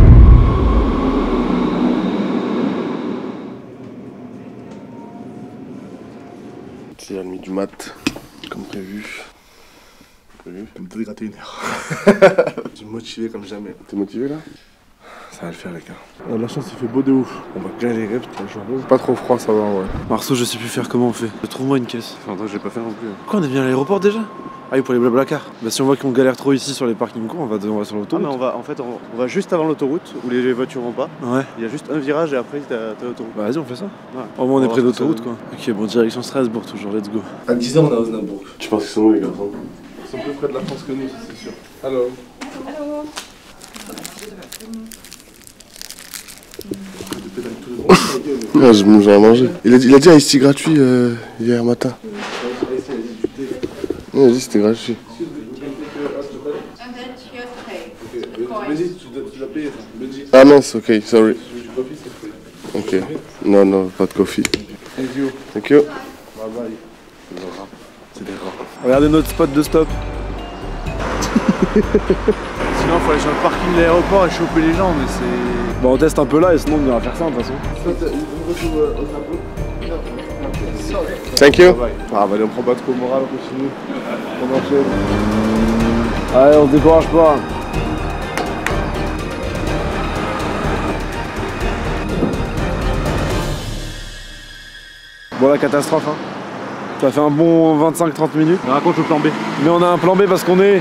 C'est la nuit du mat, comme prévu. Je vais me dégratter 1 heure. Je suis motivé comme jamais. T'es motivé là? Ça va le faire les gars. On a la chance, il fait beau de ouf. On va galérer parce que la journée. Pas trop froid, ça va ouais. Marceau, je sais plus faire comment on fait. Trouve-moi une caisse. Enfin, toi, j'ai pas fait non plus. Pourquoi on est venu à l'aéroport déjà? Ah oui, pour les blablacar. Si on voit qu'on galère trop ici sur les parkings courts, on va sur l'autoroute. Ah, mais on va juste avant l'autoroute où les voitures vont pas. Ouais. Il y a juste un virage et après t'as l'autoroute. Bah vas-y, on fait ça. Ouais. Au moins on est près de l'autoroute quoi. Ok, bon, direction Strasbourg toujours, let's go. À 10h, on est à Osnabrück. Tu penses qu'ils sont où les garçons? Ils sont plus près de la France que nous, ça c'est sûr. Hello. Ah, j'ai à manger. Il a dit un ici gratuit hier matin. Il a dit c'était gratuit. Ah mince, ok, sorry. Ok, non, pas de coffee. Thank you. Bye bye. C'est des rats. Regardez notre spot de stop. Sinon, faut aller sur le parking de l'aéroport et choper les gens, mais c'est. Bon, on teste un peu là et sinon on ira faire ça de toute façon. Thank you. Ah bah allez, on prend pas trop le moral, on continue. On enchaîne. Allez, on se décourage pas. Bon, la catastrophe hein. Ça fait un bon 25-30 minutes. Mais raconte le plan B. Mais on a un plan B parce qu'on est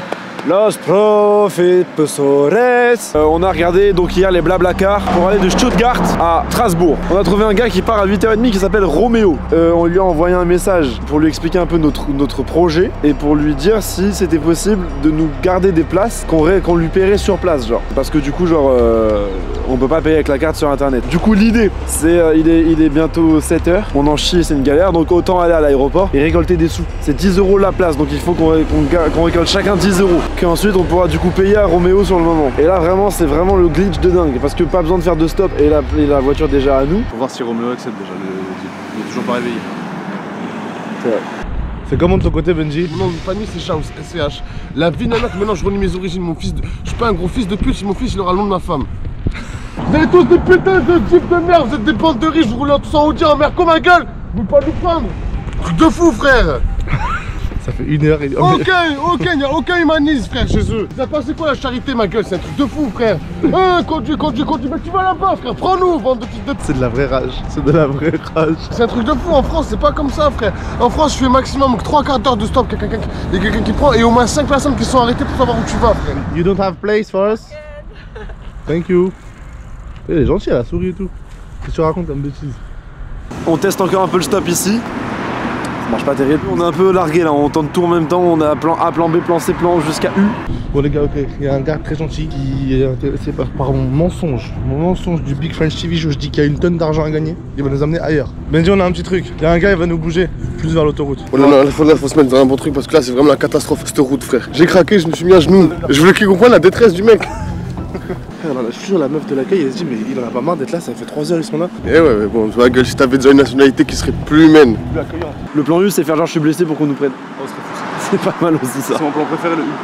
Los Professores. On a regardé donc hier les Blablacar pour aller de Stuttgart à Strasbourg. On a trouvé un gars qui part à 8h30 qui s'appelle Roméo. On lui a envoyé un message pour lui expliquer un peu notre projet et pour lui dire si c'était possible de nous garder des places qu'on lui paierait sur place, genre. Parce que du coup, genre, on peut pas payer avec la carte sur internet. Du coup, l'idée, c'est il est bientôt 7h. On en chie, c'est une galère, donc autant aller à l'aéroport et récolter des sous. C'est 10 € la place, donc il faut qu'on récolte chacun 10 €. Qu'ensuite, on pourra du coup payer à Roméo sur le moment. Et là, vraiment, c'est vraiment le glitch de dingue parce que pas besoin de faire de stop et la voiture déjà à nous. Faut voir si Roméo accepte déjà le deal. Il est toujours pas réveillé. C'est vrai. C'est comment de ton côté, Benji? Mon nom de famille, c'est Shams, SCH. La vie nana, maintenant je renie mes origines. Mon fils, je suis pas un gros fils de pute, si mon fils il aura le nom de ma femme. Vous êtes tous des putains de types de merde, vous êtes des bandes de riches, vous roulez tous en Audi en mer comme ma gueule. Vous pouvez pas nous prendre. Truc de fou, frère. Ça fait 1 heure et... il n'y a aucun humanisme, frère, chez eux. Vous avez passé quoi la charité, ma gueule? C'est un truc de fou, frère. Conduis, mais tu vas là-bas, frère. Prends-nous, bande de fils de... C'est de la vraie rage, c'est de la vraie rage. C'est un truc de fou, en France, c'est pas comme ça, frère. En France, je fais maximum 3/4 d'heure de stop. Il y a quelqu'un qui prend et au moins 5 personnes qui sont arrêtées pour savoir où tu vas, frère. You don't have place for us? Thank you. Elle est gentille, elle a souri et tout. Qu'est-ce que tu racontes comme bêtise? On teste encore un peu le stop ici. Ça marche pas terrible. On est un peu largué là, on tente tout en même temps. On a plan A, plan B, plan C, plan jusqu'à U. Bon les gars, ok, il y a un gars très gentil qui est intéressé par mon mensonge. Mon mensonge du Big French TV, je dis qu'il y a une tonne d'argent à gagner. Il va nous amener ailleurs. Benji, on a un petit truc. Il y a un gars, il va nous bouger plus vers l'autoroute. Oh non, là, faut se mettre dans un bon truc parce que là, c'est vraiment la catastrophe, cette route, frère. J'ai craqué, je me suis mis à genoux. Je voulais qu'il comprenne la détresse du mec. Je suis sûr, la meuf de l'accueil, elle se dit, mais il en a pas marre d'être là, ça fait 3 heures, ils sont là. Eh ouais, mais bon, tu vois, gueule, si t'avais déjà une nationalité qui serait plus humaine. Plus accueillant. Le plan U, c'est faire genre je suis blessé pour qu'on nous prenne. Oh, ce serait fou ça. C'est pas mal aussi ça. C'est mon plan préféré, le U.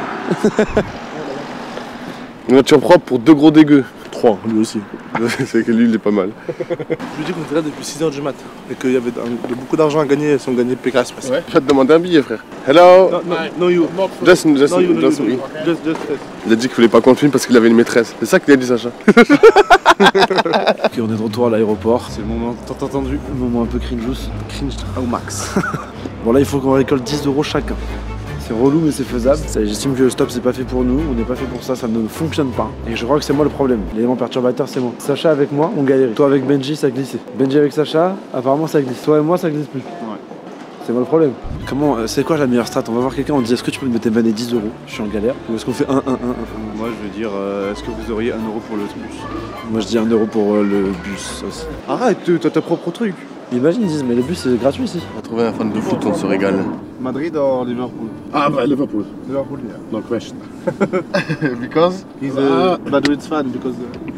Une voiture propre pour 2 gros dégueux. 3, lui aussi. C'est que lui, il est pas mal. Je lui dis qu'on était là depuis 6 heures du mat et qu'il y avait beaucoup d'argent à gagner si on gagnait PK Express. Ouais. Je vais te demander un billet, frère. Hello. No, you. Just no, you. Il a dit qu'il voulait pas qu'on le filme parce qu'il avait une maîtresse. C'est ça qu'il a dit, Sacha. Ok, on est de retour à l'aéroport. C'est le moment tant attendu. Le moment un peu cringe au max. Bon là, il faut qu'on récolte 10 € chacun. C'est relou mais c'est faisable. J'estime que le stop c'est pas fait pour nous, on n'est pas fait pour ça, ça ne fonctionne pas. Et je crois que c'est moi le problème. L'élément perturbateur c'est moi. Sacha avec moi, on galérait. Toi avec Benji ça glissait. Benji avec Sacha, apparemment ça glisse. Toi et moi ça glisse plus. Ouais. C'est moi le problème. Comment, c'est quoi la meilleure strat? On va voir quelqu'un, on dit est-ce que tu peux me dépanner 10 €? Je suis en galère. Ou est-ce qu'on fait 1, 1, 1, 1? Moi je veux dire, est-ce que vous auriez 1 € pour le bus? Moi je dis 1 € pour le bus aussi. Arrête, t'as tes propres trucs. Imagine, ils disent mais le bus c'est gratuit ici. On va trouver un fan de foot, on se régale. Madrid or Liverpool? Ah bah Liverpool. Liverpool, yeah. No question. Because He's a Madrid fan because...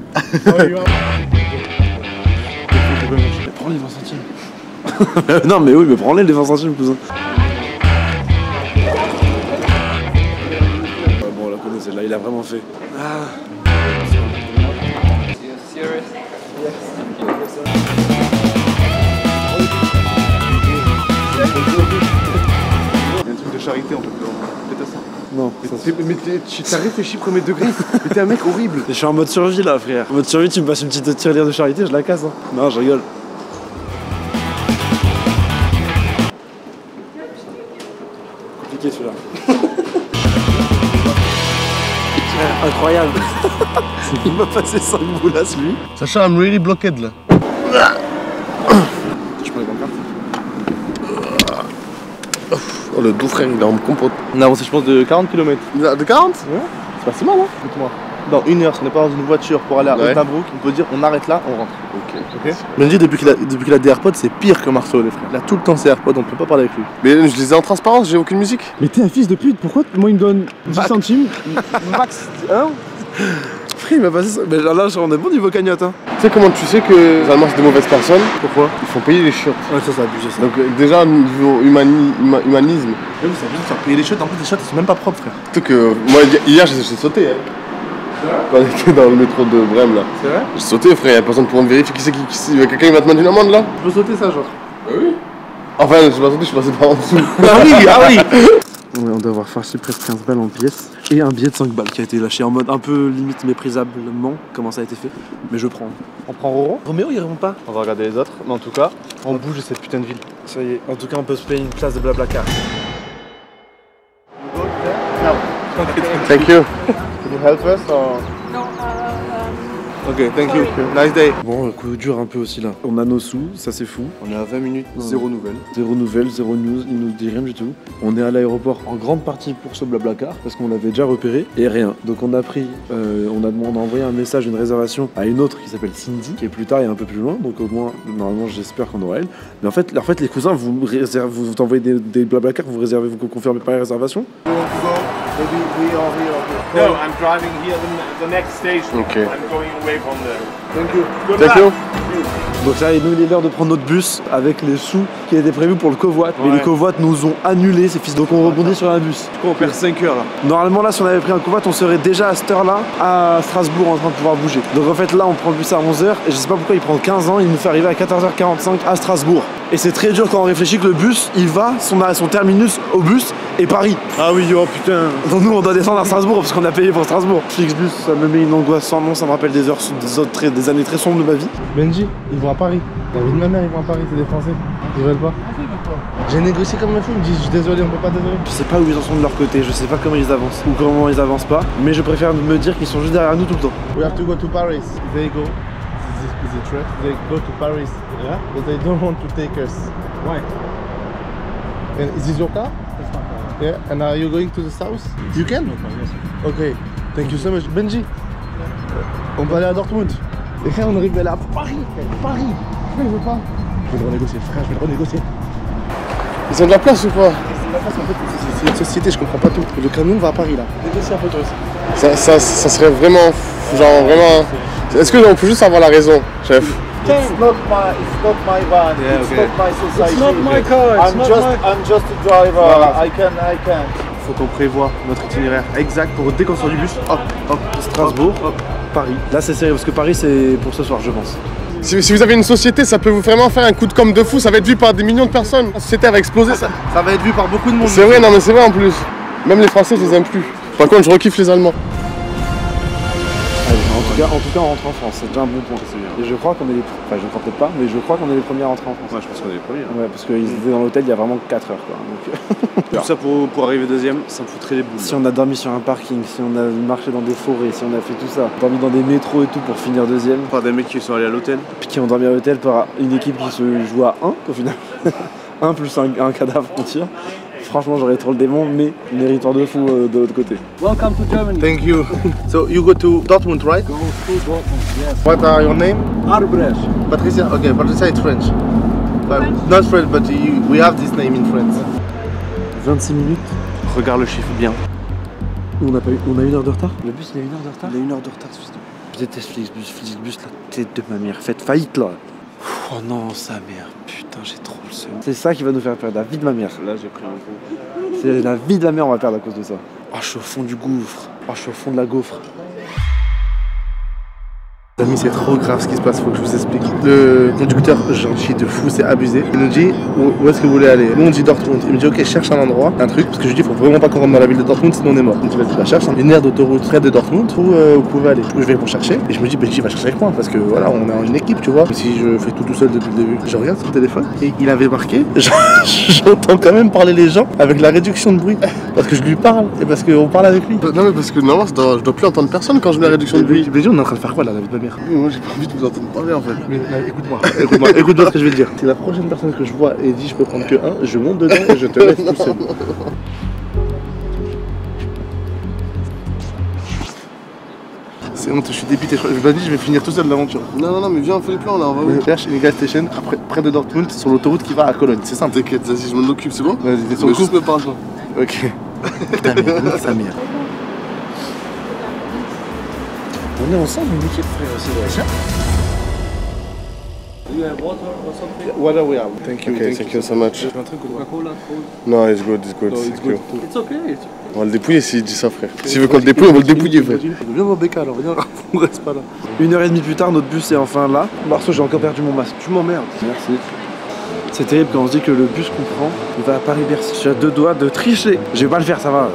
Prends les 20 centimes. Non mais oui mais prends-les les 20 centimes cousin. Bon on la connaît celle-là, il a vraiment fait. Ah. Charité, on peut peut-être ça. Non. Mais t'as réfléchi premier degré. Mais t'es un mec horrible. Je suis en mode survie là frère. En mode survie tu me passes une petite tirelire de charité, je la casse hein. Non je rigole. Compliqué celui-là. Incroyable. Il m'a passé 5 boulasses lui. Sacha, I'm really blocked là. Je prends les bancards. Oh le doux frère, il est en compote. On a avancé je pense de 40 km. De 40? Ouais. C'est pas si mal hein. Écoute-moi. Dans 1 heure, si on n'est pas dans une voiture pour aller à Osnabrück, on peut dire on arrête là, on rentre. Ok. Benji, depuis qu'il a des AirPods, c'est pire que Marceau les frères. Il a tout le temps ses AirPods, on peut pas parler avec lui. Mais je les ai en transparence, j'ai aucune musique. Mais t'es un fils de pute, pourquoi moi il me donne 10 centimes? Max 1? Frère il m'a passé ça. Mais là on est bon niveau cagnotte hein. Tu sais comment tu sais que les Allemands c'est des mauvaises personnes? Pourquoi? Ils font payer les chiottes. Ouais ça c'est abusé ça. Donc déjà niveau humanisme. Oui, c'est abusé de faire payer les shots, en plus les shots ils sont même pas propres frère. Surtout que moi hier j'ai sauté hein. Quand on était dans le métro de Brême là. C'est vrai? J'ai sauté frère, y'a personne pour me vérifier qui c'est qui. Quelqu'un il va te demander une amende là? Tu peux sauter ça genre? Bah oui. Enfin je suis pas sauté, je suis passé par en dessous. Ah oui, ah oui. Ouais, on doit avoir farci presque 15 balles en pièces. Et un billet de 5 balles qui a été lâché en mode un peu limite méprisablement comment ça a été fait. Mais je prends. On prend Roro? Roméo il répond pas. On va regarder les autres, mais en tout cas, on bouge de cette putain de ville. Ça y est, en tout cas on peut se payer une place de Blablacar. Thank you. Can you help us or? Ok, thank you. Nice day. Bon, coup dur un peu aussi là. On a nos sous, ça c'est fou. On est à 20 minutes, zéro nouvelle. Zéro nouvelle, zéro news, il nous dit rien du tout. On est à l'aéroport en grande partie pour ce Blablacar parce qu'on l'avait déjà repéré et rien. Donc on a pris, on a envoyé un message, une réservation à une autre qui s'appelle Cindy, qui est plus tard et un peu plus loin. Donc au moins, normalement, j'espère qu'on aura elle. Mais en fait, les cousins, vous envoyez des Blablacar, vous confirmez pas les réservations? No, I'm driving here the next station. Okay. I'm going away from there. Thank you. Good Thank luck. you. Donc ça, nous, il est l'heure de prendre notre bus avec les sous qui étaient prévus pour le covoit. Mais Ouais. les covoites nous ont annulé ces fils. Donc on rebondit sur un bus. On perd 5 heures là. Normalement là, si on avait pris un covoit, on serait déjà à cette heure-là à Strasbourg en train de pouvoir bouger. Donc en fait là, on prend le bus à 11h et je sais pas pourquoi il prend 15 ans, il nous fait arriver à 14h45 à Strasbourg. Et c'est très dur quand on réfléchit que le bus, il va, son terminus au bus et Paris. Ah oui, oh putain. Donc nous, on doit descendre à Strasbourg parce qu'on a payé pour Strasbourg. Flixbus, ça me met une angoisse sans nom, ça me rappelle des années très sombres de ma vie. Benji, ils vont à Paris. La vie de ma mère, ils vont à Paris, c'est des Français. Ils veulent pas. J'ai négocié comme un fou, ils me disent je suis désolé, on peut pas désolé. Je sais pas où ils en sont de leur côté, je sais pas comment ils avancent ou comment ils avancent pas, mais je préfère me dire qu'ils sont juste derrière nous tout le temps. We have to go to Paris. They go. This is a trip. They go to Paris. Yeah. But they don't want to take us. Why? And is this your car? That's my car. Yeah. And are you going to the south? You can? Yes. Okay. Thank you so much. Benji. On va aller à Dortmund. Et frère, on arrive à aller à Paris. Paris. Frère, je veux pas. Je vais le renégocier, frère, je vais le renégocier. Ils ont de la place ou pas? Ils ont de la place en fait. C'est une société, je comprends pas tout. Le camion va à Paris là. Négocier un peu toi aussi. Ça serait vraiment. Genre vraiment. Est-ce qu'on peut juste avoir la raison, chef? It's not my van. Yeah, It's okay. not my society. It's not my car. It's not my... I'm just a driver. Voilà. I can't. Faut qu'on prévoit notre itinéraire exact pour dès qu'on sort du bus, hop, hop, Strasbourg, Paris. Là c'est sérieux parce que Paris c'est pour ce soir je pense. Si vous avez une société, ça peut vous vraiment faire un coup de com' de fou. Ça va être vu par des millions de personnes. La société elle va exploser. Ça ça va être vu par beaucoup de monde. C'est vrai, non mais c'est vrai en plus. Même les Français, je les aime plus. Par contre, je rekiffe les Allemands. En tout cas on rentre en France, c'est déjà un bon point. Et je crois qu'on est les... Enfin je crois peut-être pas, mais je crois qu'on est les premiers à rentrer en France. Ouais, je pense qu'on est les premiers. Hein. Ouais, parce qu'ils étaient dans l'hôtel il y a vraiment 4 heures quoi. Donc... Tout ça pour arriver deuxième, ça me foutrait les boules. Si on a dormi sur un parking, si on a marché dans des forêts, si on a fait tout ça, dormi dans des métros et tout pour finir deuxième. Par des mecs qui sont allés à l'hôtel. Puis qui ont dormi à l'hôtel par une équipe qui se joue à 1 au final. 1 plus un cadavre qu'on tire. Franchement j'aurais trop le démon mais méritoire de fou de l'autre côté. Welcome to Germany. Thank you. So you go to Dortmund, right? Go to Dortmund, yes. What are your name? Arbrecht. Patricia. Okay, Patricia is French. Not French, but we have this name in France. 26 minutes. Regarde le chiffre bien. On a 1 heure de retard. Le bus il a 1 heure de retard. Il a 1 heure de retard, ce fils de... Je déteste Flixbus, la tête de ma mère. Faites faillite là. Oh non, sa mère. Putain, j'ai trop le seum. C'est ça qui va nous faire perdre la vie de ma mère. Là, j'ai pris un coup. C'est la vie de la mère, on va perdre à cause de ça. Oh, je suis au fond du gouffre. Oh, je suis au fond de la gaufre. Les amis, c'est trop grave ce qui se passe, faut que je vous explique. Le conducteur gentil de fou, c'est abusé. Il nous dit où est-ce que vous voulez aller? Nous on dit Dortmund. Il me dit ok, cherche un endroit, un truc, parce que je lui dis faut vraiment pas qu'on rentre dans la ville de Dortmund sinon on est mort. Il me dit vas-y, bah, cherche une aire d'autoroute près de Dortmund où vous pouvez aller. Je vais pour chercher et je me dis Benji va chercher avec moi parce que voilà, on est une équipe, tu vois. Si je fais tout seul depuis le début, je regarde sur le téléphone et il avait marqué j'entends quand même parler les gens avec la réduction de bruit parce que je lui parle et parce qu'on parle avec lui. Non mais parce que normalement je dois plus entendre personne quand je mets la réduction de bruit. Benji, on est en train de faire quoi là, la vie de ma mère? Moi j'ai pas envie de vous entendre parler en fait. Mais écoute-moi ce que je vais te dire. Si la prochaine personne que je vois et dit je peux prendre que un, je monte dedans et je te laisse tout seul. C'est honte, je suis dépité. Je me dis je vais finir tout seul l'aventure. Non, mais viens, on fait les plans là, on va Je cherche une gas station près de Dortmund sur l'autoroute qui va à Cologne. C'est simple. T'inquiète, vas-y, je m'en occupe, c'est bon? Vas-y, t'es sur le coup. Juste me parle pas. Ok. Putain, mais nique sa mère. On est ensemble, une équipe, frère, c'est vrai. You have water or something? What are we have? Thank you, Okay, thank you so much. Coca-Cola, Coke? No, it's good, it's good, thank you. It's okay. On va le dépouiller s'il dit ça, frère. S'il veut qu'on le dépouille, on va le dépouiller, frère. Viens dans BK alors, viens, on reste pas là. 1h30 plus tard, notre bus est enfin là. Marceau, j'ai encore perdu mon masque. Tu m'emmerdes. Merci. C'est terrible quand on se dit que le bus qu'on prend, il va à Paris-Bercy. Je suis à 2 doigts de tricher. Je vais pas le faire, ça va.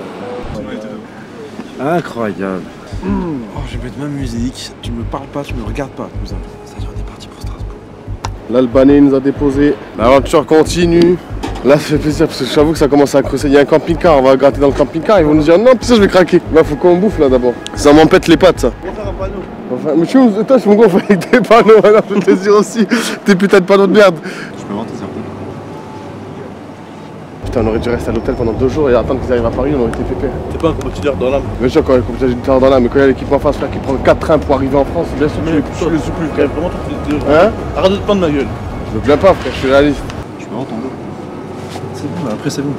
Incroyable. Oh, je vais mettre ma musique. Tu me parles pas, tu me regardes pas, cousin. Ça y est, on est parti pour Strasbourg. L'Albanais nous a déposé. L'aventure continue. Là, ça fait plaisir parce que j'avoue que ça commence à creuser. Il y a un camping-car, on va gratter dans le camping-car. Ils vont nous dire non, puis ça, je vais craquer. Là, faut qu'on bouffe là d'abord. Ça m'empête les pattes, ça. On va faire un panneau. Enfin, mais tu vois, toi, je me gonfle avec des panneaux. Alors, je te dire aussi, tes putains de panneaux de merde. Je peux rentrer ça. Putain, on aurait dû rester à l'hôtel pendant 2 jours et attendre qu'ils arrivent à Paris, on aurait été pépé. T'es pas un compétiteur dans l'âme. Bien sûr, quand il y a un compétiteur dans l'âme, mais quand il y a l'équipe en face, frère, qui prend 4 trains pour arriver en France, bien sûr, Mais je le suis plus, frère. Vraiment, tu Hein? arrête de te prendre ma gueule. Je me plains pas, frère, je suis réaliste. Je me rends ton dos. C'est bon, après c'est bon.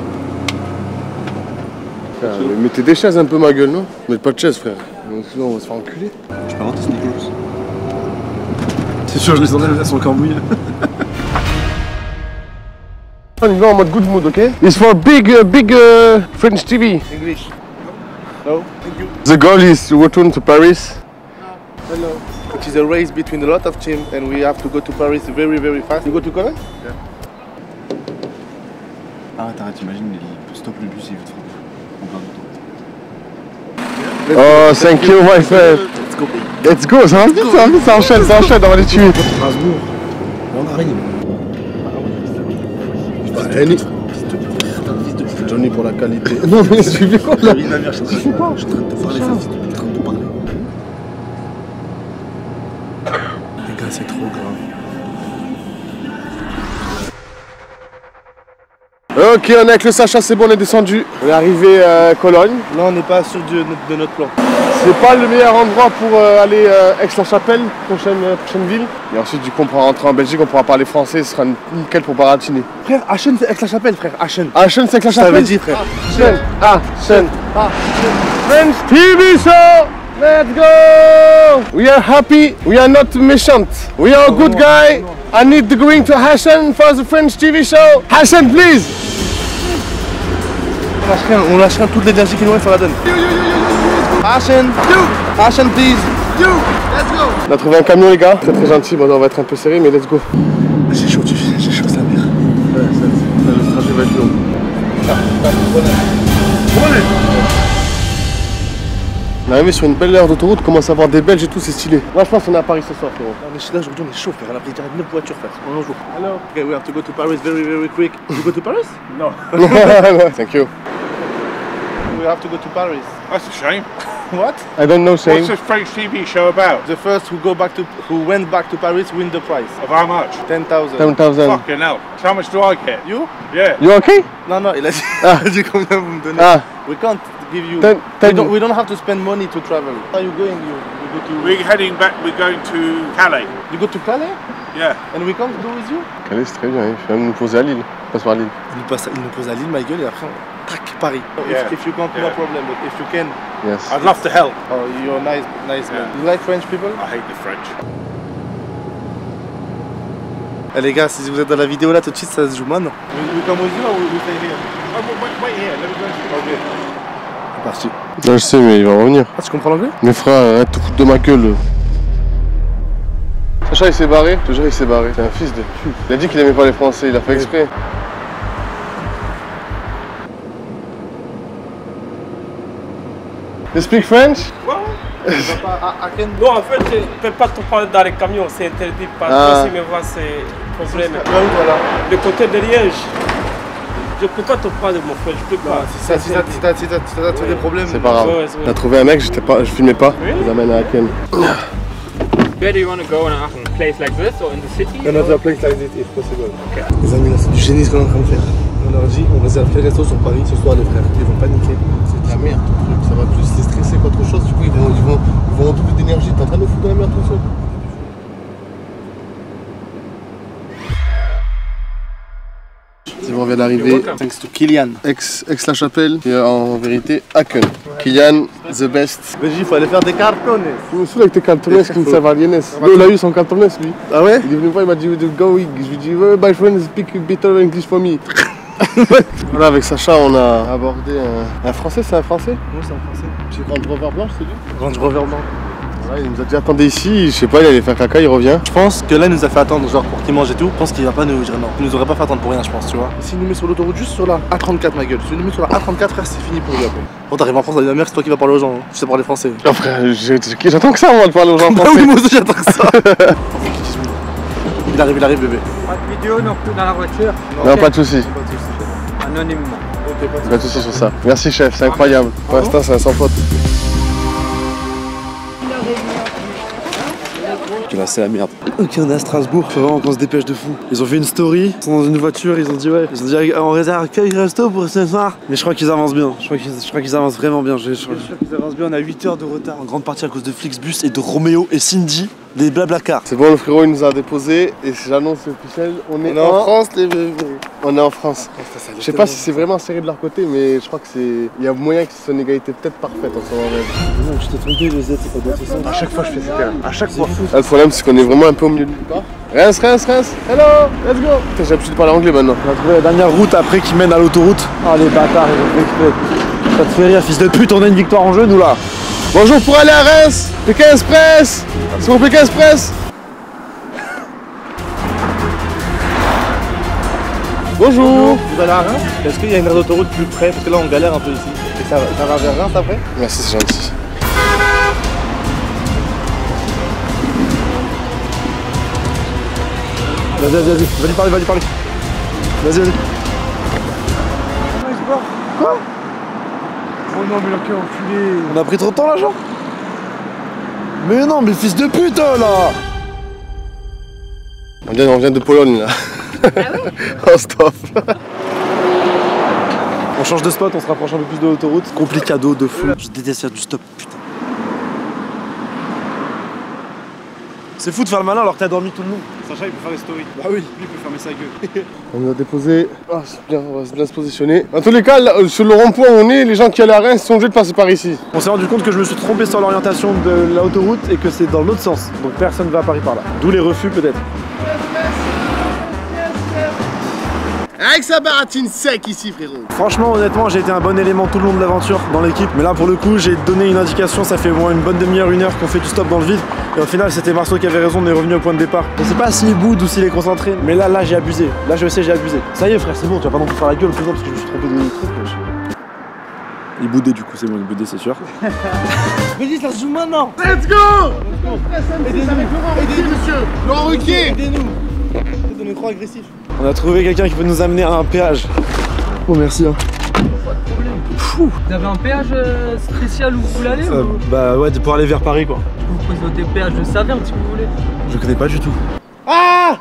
Frère, mais mettez des chaises un peu, ma gueule, non? Mettez pas de chaises, frère. Sinon, on va se faire enculer. Je peux rentrer Sneakers. C'est sûr, je les enlève, elles sont encore mouillées. On y va en mode good mood, ok? It's for big French TV. English. No, thank you. The goal is to return to Paris. Hello. It is a race between a lot of teams and we have to go to Paris very very fast. You go to Cologne? Yeah. Arrête, imagine, il stoppe le bus et il veut te frapper. On perd du temps. Oh, thank you, my friend. Let's go. Let's go, ça va vite, ça enchaîne, on va les tuer. Strasbourg. On arrive. Johnny pour la qualité. Non mais suivez quoi là? Je suis en train de te parler, je suis en train de te parler. Les gars, c'est trop grave. Ok, on est avec le Sacha, c'est bon, on est descendu. On est arrivé à Cologne. Là, on n'est pas sûr de notre plan. C'est pas le meilleur endroit pour aller Aix-la-Chapelle, prochaine ville. Et ensuite, du coup, on pourra rentrer en Belgique, on pourra parler français, ce sera nickel pour baratiner. Frère, Aachen, c'est Aix-la-Chapelle, frère. Aachen. Aachen, c'est Aix-la-Chapelle. Je t'avais dit, frère. Aachen. French TV show! Let's go! We are happy, we are not méchant. We are a good guy. I need to going to Aachen for the French TV show. Aachen, please! On lâche rien, toute l'énergie qu'il nous reste, on la donne. Aachen, Aachen, please. Let's go. On a trouvé un camion, les gars. Très très gentil, bon, on va être un peu serré, mais let's go. J'ai chaud, j'ai chaud, sa mère. Le trajet va être long. On est arrivé sur une belle aire d'autoroute, on commence à voir des Belges et tout, c'est stylé. Moi je pense qu'on est à Paris ce soir, frérot. On est là aujourd'hui, on est chaud, frère. On a pris direct 9 voitures, frère. En un jour. Hello. Okay, we have to go to Paris very, very quick. You go to Paris? No. Thank you. We have to go to Paris. That's a shame. What? I don't know, shame. What's this French TV show about? The first who went back to Paris win the prize. Of how much? 10,000. 10,000. Fucking hell. So how much do I get? You? Yeah. You okay? Non, il a dit combien vous me donnez. We can't give you. We don't have to spend money to travel. Where are you going? You go to. We're heading back. We're going to Calais. You go to Calais? Yeah. And we can't go with you? Calais, c'est très bien, il faut même nous poser à Lille. Passe par Lille. Il nous pose à Lille, ma gueule, et après on tac Paris. Yeah. If you can't, no problem. But if you can, Yes. I'd love to help. oh, you're nice man. You like French people? I hate the French. Eh les gars, si vous êtes dans la vidéo là tout de suite, ça se joue maintenant. We come with you or we stay here? Oh, wait here. Let me go. Okay. C'est parti. Non, je sais, mais il va revenir. Ah, tu comprends l'anglais? Mes frères, arrête de te foutre de ma gueule. Sacha, il s'est barré. Je te jure, il s'est barré. C'est un fils de pute. Il a dit qu'il aimait pas les Français, il a fait exprès. You speak French? Non, en fait, je ne peux pas te parler dans les camions, c'est interdit. Parce que si me vois, c'est problème. Le côté de Liège, je ne peux pas te parler de mon frère, je peux pas. Si t'as des problèmes. C'est pas grave. On a trouvé un mec, je filmais pas. Je les amène à Aachen. Where do you want to go in a place like this or in the city? Another place like this if possible. Okay. Les amis, là, c'est du génie ce qu'on est en train de faire. On leur dit, on réserve les restos sur Paris ce soir, les frères. Ils vont paniquer. C'est de la merde ton truc, ça va plus les stresser qu'autre chose. Du coup, ils vont en double d'énergie. T'es en train de nous foutre de la merde tout seul. On vient d'arriver. Thanks to Kylian. Aix-la-Chapelle et en vérité Aachen. Kylian, the best. Mais il faut aller faire des cartones. Tu me saoules avec tes cartones qui ne servent à rien. Lui, il a eu son cartones lui. Ah ouais? Il est venu voir, il m'a dit go. Je lui ai dit my friend speak better English for me. Voilà, avec Sacha, on a abordé un français, c'est un français? Oui, c'est un français. C'est Range Rover blanche, c'est lui? Range Rover blanc. Voilà, il nous a dit attendez ici, je sais pas, il allait faire caca, il revient. Je pense que là il nous a fait attendre genre pour qu'il mange et tout. Je pense qu'il va pas nous dire non. Il nous aurait pas fait attendre pour rien, je pense, tu vois. S'il nous met sur l'autoroute juste sur la A34, ma gueule. S'il nous met sur la A34, frère, c'est fini pour lui après. Quand t'arrives en France, la mère, c'est toi qui vas parler aux gens. Hein. Tu sais parler français. Oh frère, j'attends que ça moi de parler aux gens français. Oui, moi aussi j'attends que ça. Il arrive bébé. Pas de vidéo non plus dans la voiture. Non, pas de soucis. Anonymement. Pas de soucis sur ça. Merci chef, c'est incroyable. Pour l'instant, c'est un sans faute. Ok, là c'est la merde. Ok, on est à Strasbourg, faut vraiment qu'on se dépêche de fou. Ils ont fait une story, ils sont dans une voiture, ils ont dit ouais. Ils ont dit on réserve quel resto pour ce soir. Mais je crois qu'ils avancent bien, je crois qu'ils avancent vraiment bien. Je suis sûr qu'ils avancent bien, on a 8 heures de retard en grande partie à cause de Flixbus et de Roméo et Cindy, des Blablacar. C'est bon, le frérot il nous a déposé et j'annonce officiel, on est en France les bébés. On est en France. Je sais pas si c'est vraiment serré de leur côté, mais je crois que c'est. Il y a moyen que ce soit une égalité peut-être parfaite en ce moment même. Non, je t'ai trompé, les Z, c'est pas bien ça. À chaque fois je fais ça, à chaque fois. Là, le problème c'est qu'on est vraiment un peu au milieu de nulle part. Reims, hello, let's go. J'ai l'habitude de parler anglais maintenant. On a trouvé la dernière route après qui mène à l'autoroute. Ah les bâtards, ils ont fait exprès. Ça te fait rire, fils de pute, on a une victoire en jeu nous là. Bonjour pour aller à Reims, Pékin Express. C'est mon Pékin Express. Bonjour. Vous allez à Reims? Est-ce qu'il y a une aire d'autoroute plus près? Parce que là on galère un peu ici. Et ça va vers Reims après? Merci, c'est gentil. Vas-y, va lui parler. Vas-y. Quoi? Oh non, mais là, quel enculé. On a pris trop de temps là, genre? Mais non, mais fils de pute là! On vient de Pologne là. Ah oui? Oh stop. On change de spot, on se rapproche un peu plus de l'autoroute. Complicado de fou. Je déteste faire du stop, putain. C'est fou de faire le malin alors que t'as dormi tout le long. Sacha il peut faire des stories. Bah oui. Lui il peut fermer sa gueule. On nous a déposé. Ah, c'est bien, on va bien se positionner. Dans tous les cas, là, sur le rond-point où on est, les gens qui allaient à Reims sont obligés de passer par ici. On s'est rendu compte que je me suis trompé sur l'orientation de l'autoroute et que c'est dans l'autre sens. Donc personne va à Paris par là. D'où les refus peut-être. Avec sa baratine sec ici, frérot. Franchement, honnêtement, j'ai été un bon élément tout le long de l'aventure dans l'équipe. Mais là, pour le coup, j'ai donné une indication. Ça fait au moins une bonne demi-heure, 1 heure qu'on fait du stop dans le vide. Et au final, c'était Marceau qui avait raison. On est revenu au point de départ. Je sais pas s'il boude ou s'il est concentré. Mais là, j'ai abusé. Là, je sais, j'ai abusé. Ça y est, frère, c'est bon. Tu vas pas non plus faire la gueule plus parce que je me suis trompé de truc. Il boudait, du coup, c'est bon. Il boudait, c'est sûr. Vas-y, ça se joue maintenant. Let's go. Aidez-nous avec Laurent Ruquier, monsieur. Laurent Ruquier. Aidez-nous. C'est de micro agressif. On a trouvé quelqu'un qui peut nous amener à un péage. Oh, merci. Hein. Vous avez un péage spécial où vous voulez aller ou... Bah ouais, pour aller vers Paris quoi. Vous pouvez sauter le péage de Saverne si vous voulez. Je connais pas du tout. Ah!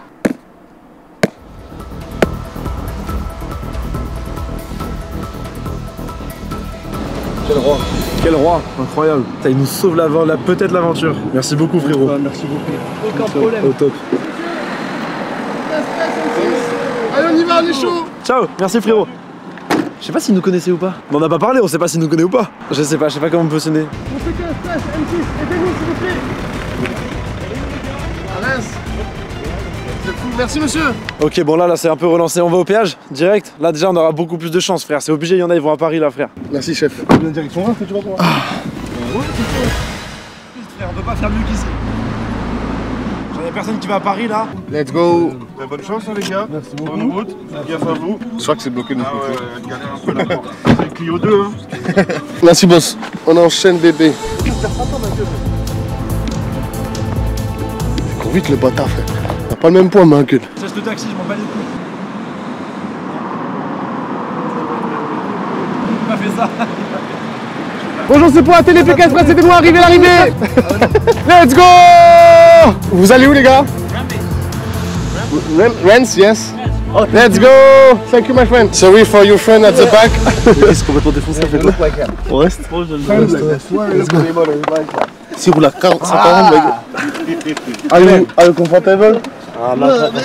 Quel roi, incroyable. Putain, il nous sauve peut-être l'aventure. Merci beaucoup frérot. Merci beaucoup. Aucun problème. Au top. Allez, on y va, on est chaud. Ciao, merci frérot. Je sais pas s'il nous connaissait ou pas. On en a pas parlé, on sait pas s'il nous connaît ou pas. Je sais pas comment me positionner. On fait 15 places, M6, aidez-nous s'il vous plaît. À Reims. C'est fou, merci monsieur. Ok, bon là c'est un peu relancé. On va au péage direct. Là déjà on aura beaucoup plus de chance frère. C'est obligé, il y en a, ils vont à Paris là frère. Merci chef. La direction Reims que tu vas voir. Ouais, c'est sûr. Frère, on peut pas faire mieux qu'ici. Il y a personne qui va à Paris là. Let's go. Bonne chance hein, les gars. Merci beaucoup. Bonne route. Gaffe à vous. Je crois que c'est bloqué de notre côté. Galère un peu là. C'est Clio 2 hein. Merci boss. On enchaîne bébé. Cours vite le bâtard frère. On a pas le même poids ma gueule. Cesse le taxi, je m'en bats les couilles. Il m'a fait ça. Bonjour, c'est pour la télé Pékin Express, aidez-moi à arriver l'arrivée. Let's go. Vous allez où les gars? Reims, yes. Let's go. Thank you my friend. Sorry for your friend at the back. C'est complètement défoncé en fait là. On reste. Si roule à 40, 50 Are you comfortable? Ah là, ça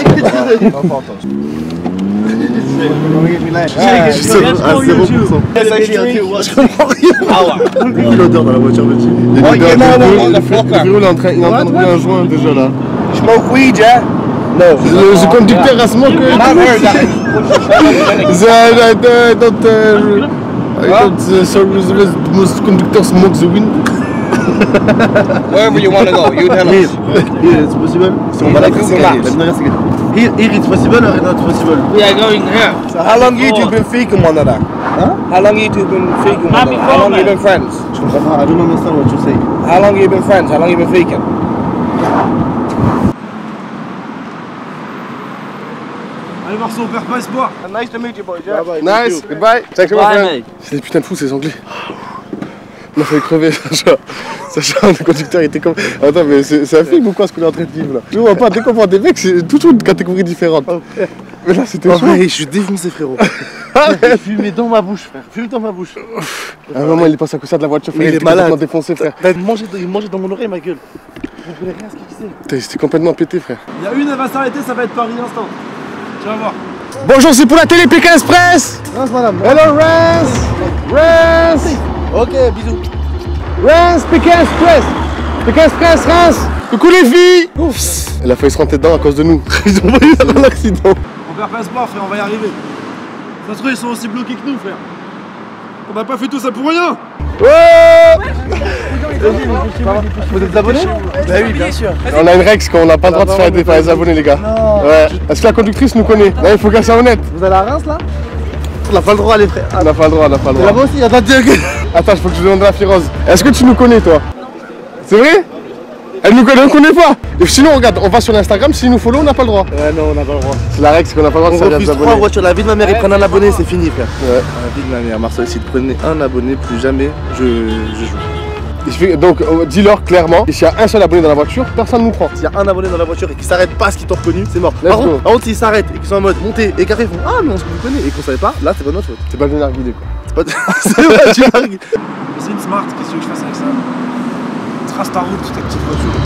je comprends rien. L'odeur dans la voiture, Benji. Il est en train de rouler un joint déjà là. Smoke weed, yeah? No. Le conducteur a smoke. Most conductor smoke the wind. Wherever you want to go, you tell us. Here it's possible. So here it's possible or not possible? We are going here. So how long you two been faking one another? Huh? How long you two been faking one another? How long you been friends? Je comprends pas. I don't understand what you say. How long you been friends? How long you been faking? on perd pas espoir. Nice to meet you, boys. Nice, goodbye. Thanks, my friend. C'est des putains de fous, ces Anglais. On a failli crever, Sacha. Sacha, le conducteur, il était comme. Attends, mais c'est un film ou quoi ce qu'on est en train de vivre là? Je vois pas, dès qu'on voit des mecs, c'est toujours une catégorie différente. Mais là, c'était chaud. Je suis défoncé, frérot. Fumé dans ma bouche, frère. Fume dans ma bouche. À un moment, il est passé à côté de la voiture, frère. Il est malade. Complètement défoncé, frère. Il mangeait dans mon oreille, ma gueule. Vous comprenez rien à ce qu'il disait. C'était complètement pété, frère. Il y a une, elle va s'arrêter, ça va être Paris instant. Tu vas voir. Bonjour, c'est pour la télé Pékin Express. Reims, madame. Hello, Reims. Reims. Ok, bisous. Reims, Pékin Express. Pékin Express, Reims. Coucou les filles. Ouf. Elle a failli se rentrer dedans à cause de nous. Ils ont failli avoir l'accident. On perd pas espoir, frère, on va y arriver. Ça se trouve, ils sont aussi bloqués que nous, frère. On n'a pas fait tout ça pour rien. Vous êtes abonnés? Bah oui, bien sûr. On a une règle, qu'on n'a pas le droit de se faire aider par les abonnés, les gars. Non. Ouais. Est-ce que la conductrice nous connaît? Là, il faut qu'elle soit honnête. Vous allez à Reims là? On n'a pas le droit, les frères. On n'a pas le droit, on n'a pas le droit. Là-bas aussi, attends, attends, il faut que je demande à Firoz. Est-ce que tu nous connais, toi? C'est vrai? Elle nous connaît, on ne connaît pas. Et sinon, regarde, on va sur l'Instagram, s'ils nous follow, on n'a pas le droit. Ouais, non, on n'a pas le droit. C'est la règle, c'est qu'on n'a pas le droit de servir des abonnés. 3 voitures, la vie de ma mère, ils prennent un abonné, c'est fini, frère. Ouais. La vie de ma mère, Marcel, si tu prenais un abonné, plus jamais je joue. Donc, dis-leur clairement, s'il y a un seul abonné dans la voiture, personne ne nous prend. S'il y a un abonné dans la voiture et qu'il s'arrête pas parce qu'ils t'ont reconnu, c'est mort. Par contre, s'ils s'arrêtent et qu'ils sont en mode monter et carré, ils font ah, mais on se connaît et qu'on savait pas, là, c'est pas notre faute. C'est pas le narguilé, quoi. C'est pas du narguilé. C'est une smart, qu'est-ce que je fasse avec ça? Trace ta route, ta petite voiture.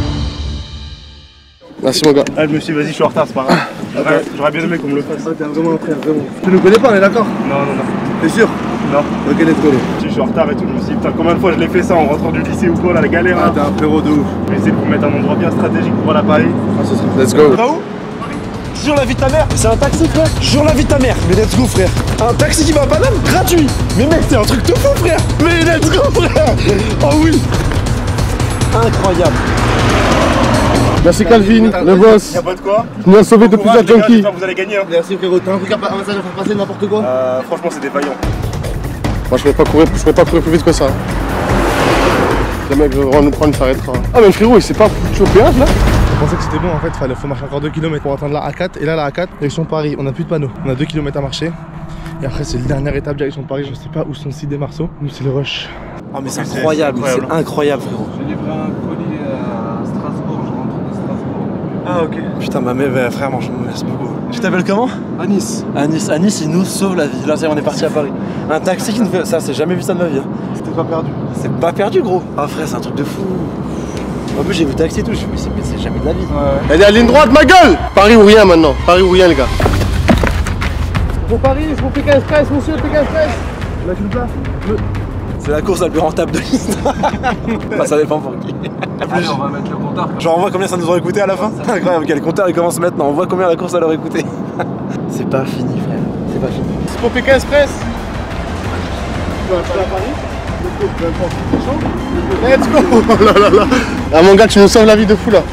Merci mon gars. Ah, je me suis dit, vas-y, je suis en retard, c'est pas grave. J'aurais bien aimé qu'on me le fasse. T'es vraiment un frère, vraiment. Tu nous connais pas, on est d'accord? Non, non, non. T'es sûr? Non. Ok, let's go. Je suis en retard et tout, je me suis dit, putain, combien de fois je l'ai fait ça en rentrant du lycée ou quoi, là, la galère. Ah, t'es un frérot de ouf. Je vais essayer de vous mettre à un endroit bien stratégique pour aller à Paris. Let's go. Va où? Sur la vie de ta mère. C'est un taxi, frère. Sur la vie de ta mère. Mais let's go, frère. Un taxi qui va à Paname, gratuit. Mais mec, c'est un truc de fou, frère. Mais let's go, frère. Oh oui. Incroyable. Merci Calvin, le boss. Y'a pas de quoi? Tu nous as sauvé de plusieurs junkies. Vous allez gagner, hein. Merci frérot, t'as un truc à message à faire passer n'importe quoi? Franchement, c'est défaillant. Moi, je pourrais pas courir plus vite que ça. Le mec veut vraiment nous prendre, il s'arrêtera. Ah, mais le frérot, il s'est pas foutu au péage là? Je pensais que c'était bon en fait, faut marcher encore 2 km pour atteindre la A4 et là la A4 direction Paris, on n'a plus de panneau, on a 2 km à marcher et après c'est la dernière étape direction Paris, je sais pas où sont le site des Marceaux, nous c'est le rush. Oh mais c'est incroyable, c'est incroyable frérot. J'ai livré un colis à Strasbourg, je rentre de Strasbourg. Ah ok. Putain ma mère, frère, je me laisse beaucoup. Tu t'appelles comment? Anis. Anis il nous sauve la vie, là on est parti à Paris. Un taxi qui nous fait ça, c'est jamais vu ça de ma vie. Hein. C'était pas perdu. C'est pas perdu gros. Ah frère c'est un truc de fou. En plus j'ai vu taxi et tout, je me suis dit mais c'est jamais de la vie. Ouais. Elle est à ligne droite ma gueule. Paris ou rien maintenant, Paris ou rien les gars. Pour Paris, c'est pour Pékin Express, monsieur, Pékin Express. Là tu le places. C'est la course la plus rentable de l'histoire. Enfin ça dépend pour qui. Allez, on va mettre le compteur. Genre on voit combien ça nous aurait coûté à la fin. Incroyable, quel compteur il commence maintenant, on voit combien la course elle aurait coûté. C'est pas fini frère, c'est pas fini. C'est pour Pékin Express. Tu vas à Paris? Let's go. Oh là là là. Ah mon gars, tu nous sauves la vie de fou là.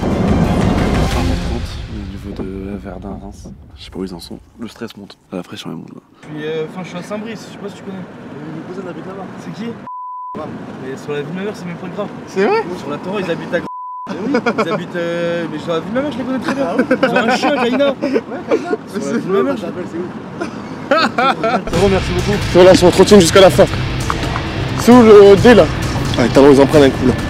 Au niveau de Verdun, Reims, je sais pas où ils en sont. Le stress monte, la pression elle monte là. Puis je suis à Saint-Brice, je sais pas si tu connais. Mon cousin habite là-bas. C'est qui? Mais sur la ville de ma mère, c'est même pas grave. C'est vrai? Sur la Torah, ils habitent à oui, ils habitent. Mais sur la ville de ma mère, je les connais très bien. Ils ont un chien, Kaina. Ouais, Kaina. Sur la ville de ma mère, je l'appelle, c'est où? Frérot, merci beaucoup. C'est là, on te retient jusqu'à la fin. C'est où le D là? Ah, les talons ils en prennent un coup là.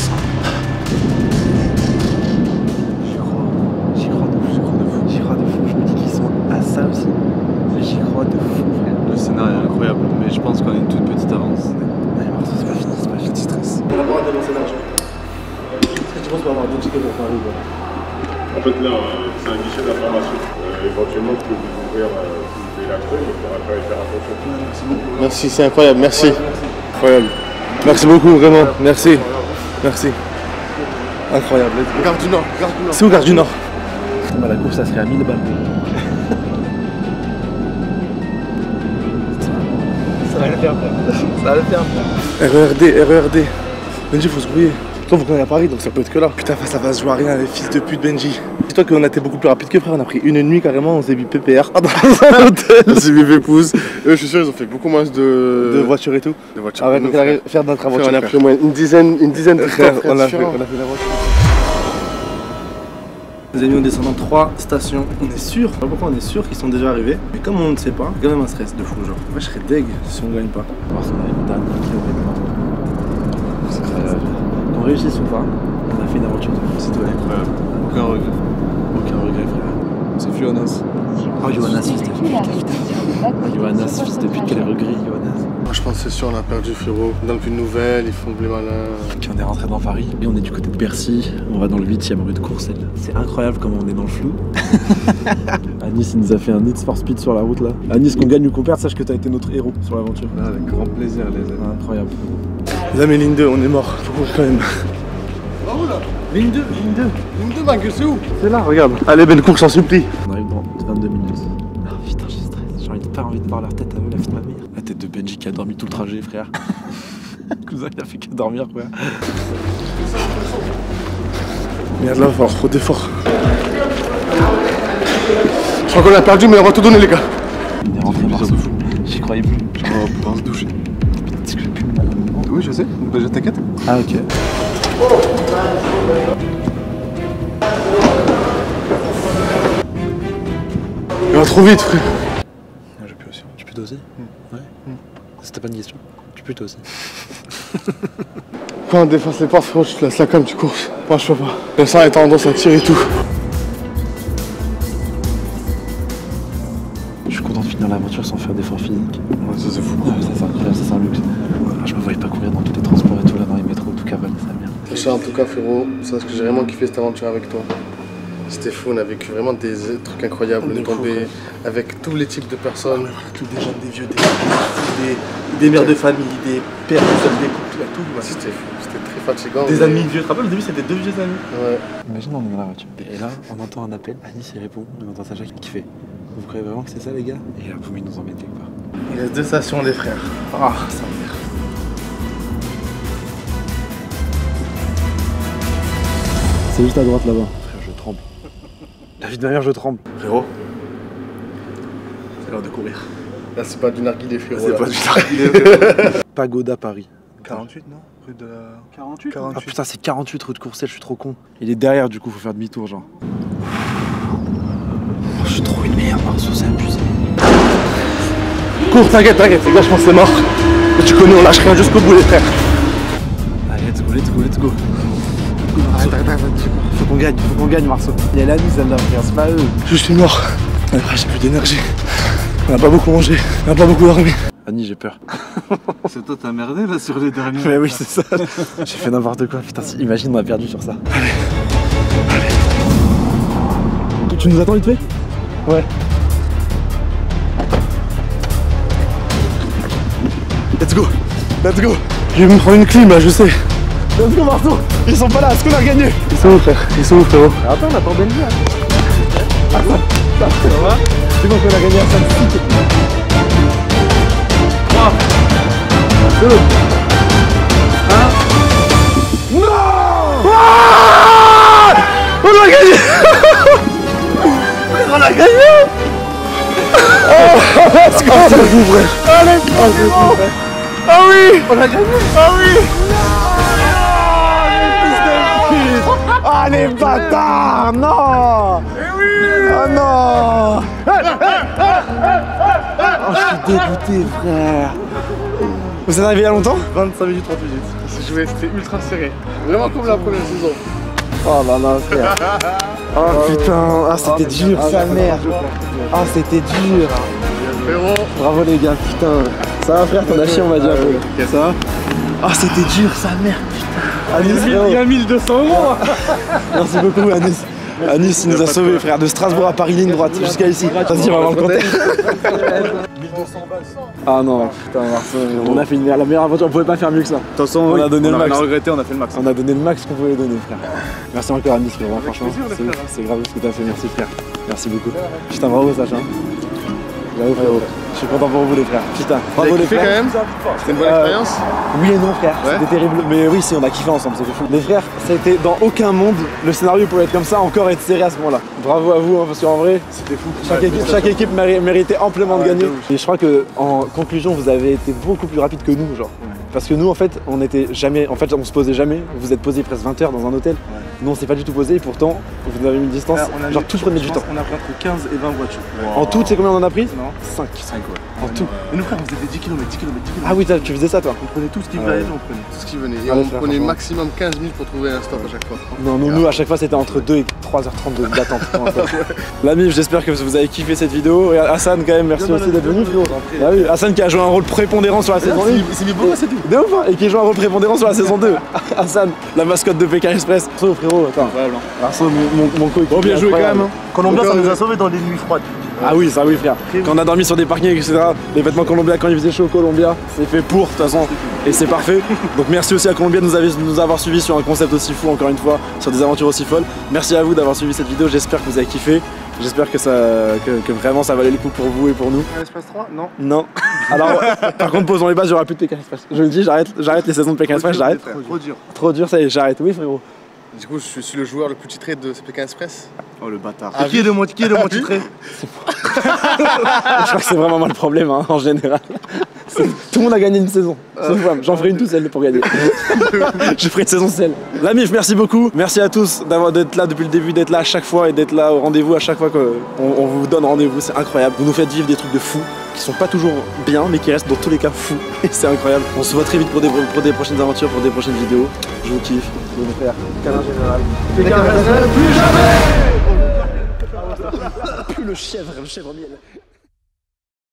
J'y crois de fou, je me dis qu'ils sont à ça aussi. J'y crois de fou frère. Le scénario est incroyable, mais je pense qu'on a une toute petite avance. Allez Marceau, c'est pas fini, petit stress. On a pas le droit de dépenser l'argent. Qu'est-ce que tu penses pour avoir 2 tickets pour Paris? En fait, là, c'est un guichet d'information. Éventuellement, tu peux découvrir si vous voulez l'acheter, mais il faudra pas y faire attention. Merci beaucoup. Merci, c'est incroyable, merci. Ouais, merci. Incroyable. Merci beaucoup, vraiment. Merci. Merci. Incroyable. Gare du Nord. C'est où Gare du Nord? Bah, la course, ça serait à 1000 balles. Ça va le faire, frère. Ça va le faire, frère. RERD. Benji, faut se grouiller. Toi, faut qu'on aille à Paris, donc ça peut être que là. Putain, ça va se jouer à rien, les fils de pute, Benji. Dis-toi qu'on a été beaucoup plus rapide que frère. On a pris une nuit carrément, on s'est mis PPR dans un hôtel. On s'est mis Pépouze. Eux, je suis sûr, ils ont fait beaucoup moins de voitures et tout. De voitures. Ah ouais, donc on a faire notre aventure. On a pris au moins une dizaine de frère, stores, on a fait différents. la voiture. Les amis, on descend dans 3 stations. On est sûr, je sais pas pourquoi on est sûr qu'ils sont déjà arrivés. Mais comme on ne sait pas, il y a quand même un stress de fou, genre. Moi, je serais deg si on gagne pas. On va voir si on arrive au dernier kilomètre. C'est incroyable. Qu'on réussisse ou pas, on a fait une aventure de fou, c'est tout. Aucun regret. Aucun regret, frère. C'est Johannas. Oh, Johannas, fils de pute. Johannas, fils de pute, quel regret, Johannas. Moi, je pense que c'est sûr, on a perdu, frérot. On donne plus de nouvelles, ils font les malins. Puis on est rentré dans Paris et on est du côté de Bercy. On va dans le 8e rue de Courcelles. C'est incroyable comment on est dans le flou. Anis, il nous a fait un Need for Speed sur la route là. Anis, qu'on gagne ou qu'on perde, sache que t'as été notre héros sur l'aventure. Avec grand plaisir, les amis. Incroyable. Les amis, ligne 2, on est mort. Faut courir quand même. Ah où là? Ligne 2, ligne 2. Ligne 2, Magueux, c'est où? C'est là, regarde. Allez, belle course, j'en supplie. On arrive dans 22 minutes. Ah putain, j'ai stress. J'ai pas envie de voir leur tête à eux, la vie de ma mère. La tête de Benji qui a dormi tout le trajet, frère. Cousin, il a fait que dormir, frère. Merde, là, fort, trop d'efforts. Je crois qu'on a perdu, mais on va tout donner, les gars. On est rentré Marceau. J'y croyais plus. On va pouvoir se doucher. Est-ce que j'ai plus mal? Oui, je sais. Bah, je t'inquiète. Ah, ok. Il va trop vite, frère. Je peux aussi. Tu peux doser? Ouais. C'était pas une question. Tu peux doser. Quand on défonce les portes, frérot, tu te laisses la cam, tu cours. Moi, je peux pas. Le sang a tendance à tirer et tout. Je suis content de finir l'aventure sans faire d'efforts physiques. Ouais, ça c'est fou. Ouais, ça c'est incroyable, ça c'est un luxe. Je me voyais pas courir dans tous les transports et tout là, dans les métros, tout cavale, ça bien. Sacha, en tout cas, frérot, c'est parce que j'ai vraiment kiffé cette aventure avec toi. C'était fou, on a vécu vraiment des trucs incroyables. On est tombé avec tous les types de personnes. Tous des jeunes, des vieux, des mères de famille, des pères, des couples, tout. C'était fou, c'était très fatigant. Des amis vieux, tu te rappelles, au début c'était 2 vieux amis. Ouais. Imagine, on est dans la voiture. Et là, on entend un appel, Anis il répond, on entend Sacha qui fait. Vous croyez vraiment que c'est ça, les gars? Et là, vous nous emmène quelque part. Il reste 2 stations, les frères. Ah, ça merde. C'est juste à droite là-bas. Frère, je tremble. La vie de ma mère, je tremble. Frérot, c'est l'heure de courir. là, c'est pas du narguilé, frérot. C'est pas du narguilé. Pagoda Paris. 48, non? Rue de 48. Ah putain, c'est 48 rue de Courcelles, je suis trop con. Il est derrière, du coup, faut faire demi-tour, genre. Oh, je suis trop une merde, Marceau, c'est abusé. Cours, t'inquiète, les gars, je pense que c'est mort. Mais tu connais, on lâche rien jusqu'au bout, les frères. Allez, let's go, let's go, let's go. Faut qu'on gagne, Marceau. Il y a la mise, elle c'est pas eux. Je suis mort. Après, j'ai plus d'énergie. On a pas beaucoup mangé, on a pas beaucoup dormi. Annie, j'ai peur. C'est toi, t'as merdé là sur les derniers. Mais oui, c'est ça. J'ai fait n'importe quoi. Putain, imagine, on a perdu sur ça. Allez. Tu nous attends vite fait? Ouais. Let's go. Let's go. Je vais me prendre une clim là, je sais. Let's go, Marceau. Ils sont pas là, est-ce qu'on a gagné? Ils sont où, frère? Ils sont où, frérot? Attends, on attend Benji. Ah, ça va? C'est bon qu'on a gagné à 5-6. 3, 2, 1. Non! Ah! On a gagné! On a gagné! Oh, let's go! C'est fou, frère! Allez, c'est bon! Ah oui! On a gagné! Ah oui! Ah les bâtards! Non! Oh non! Oh, je suis dégoûté, frère! Vous êtes arrivé il y a longtemps? 25 minutes, 30 minutes. C'est joué, c'était ultra serré. Vraiment comme la première saison. Oh là là, frère. Oh putain, ah c'était dur, sa mère. Ah c'était dur. Bravo les gars, putain. Ça va frère, t'en as chié on va dire. Ça va? Ah c'était dur, sa mère, putain. Anis, il y a 1200 €. Merci beaucoup Anis. Anis il nous a sauvés frère, de Strasbourg à Paris ligne droite jusqu'à ici. Vas-y on va voir le compter. 1200 balles. Ah non, putain Marceau, on a fait la meilleure aventure, on pouvait pas faire mieux que ça. De toute façon on a donné le max. On a regretté, on a fait le max. On a donné le max qu'on pouvait donner frère. Merci encore Anis frère, franchement c'est grave ce que t'as fait, merci frère. Merci beaucoup. Putain bravo Sacha. Bravo frérot. Je suis content pour vous les frères. Putain, bravo les frères. Quand même. C'était une bonne expérience. Oui et non frère, c'était terrible. Mais oui si on a kiffé ensemble, c'était fou. Les frères, ça a été dans aucun monde le scénario pouvait être comme ça, encore être serré à ce moment-là. Bravo à vous hein, parce qu'en vrai, c'était fou. Chaque équipe méritait amplement de gagner. Et je crois que en conclusion vous avez été beaucoup plus rapide que nous genre. Parce que nous en fait on était jamais, en fait on se posait jamais, vous êtes posé presque 20 heures dans un hôtel. Nous on s'est pas du tout posé et pourtant vous avez mis une distance, genre tout prenait du temps. On a pris entre 15 et 20 voitures. En tout, tu sais combien on en a pris? Non. 5. Ouais. En tout. Et nous frère, on faisait des 10 km. Ah oui, tu faisais ça toi? On prenait tout ce qui venait, on prenait. Tout ce qui venait. Et Ah, on frère, prenait franchement. maximum 15 minutes pour trouver un stop à chaque fois. Non, nous à chaque fois c'était entre 2 et 3h30 d'attente. La MIF, j'espère que vous avez kiffé cette vidéo. Et Hassan quand même, merci aussi d'être venu frérot. Ah oui, Hassan qui a joué un rôle prépondérant sur la saison 1. C'est mis beau, c'est tout. De ouf, hein, et qui joue un rôle prépondérant sur la saison 2. Hassan, la mascotte de Pékin Express. Frérot, attends. Arso, mon coéquipier. Bon, bien joué quand incroyable. même. Colombia, ça nous a sauvés dans des nuits froides. Ah oui, ça oui frère. Quand on a dormi sur des parkings, etc. Les vêtements Colombia quand il faisait chaud au Colombia, c'est fait pour de toute façon. Et c'est parfait. Donc merci aussi à Colombia de nous avoir suivis sur un concept aussi fou, encore une fois, sur des aventures aussi folles. Merci à vous d'avoir suivi cette vidéo, j'espère que vous avez kiffé. J'espère que vraiment ça valait le coup pour vous et pour nous. Express 3? Non. Non. Alors par contre posons les bases, il n'y aura plus de Pékin Express. Je le dis, j'arrête les saisons de Pékin Express, j'arrête. Trop dur. Trop dur, ça y est, j'arrête. Oui frérot. Du coup, je suis le joueur le plus titré de Pékin Express. Oh le bâtard. Ah, Qui est le moins titré? Je crois que c'est vraiment mal le problème hein, en général. Tout le monde a gagné une saison. Sauf moi, j'en ferai une toute seule pour gagner. Je ferai une saison seule. La MIF, merci beaucoup. Merci à tous d'être là depuis le début, d'être là à chaque fois et d'être là au rendez-vous à chaque fois qu'on vous donne rendez-vous. C'est incroyable. Vous nous faites vivre des trucs de fous qui sont pas toujours bien mais qui restent dans tous les cas fous. Et c'est incroyable. On se voit très vite pour des prochaines aventures, pour des prochaines vidéos. Je vous kiffe. Je vais vous faire câlin général. Plus jamais. Plus le chèvre miel.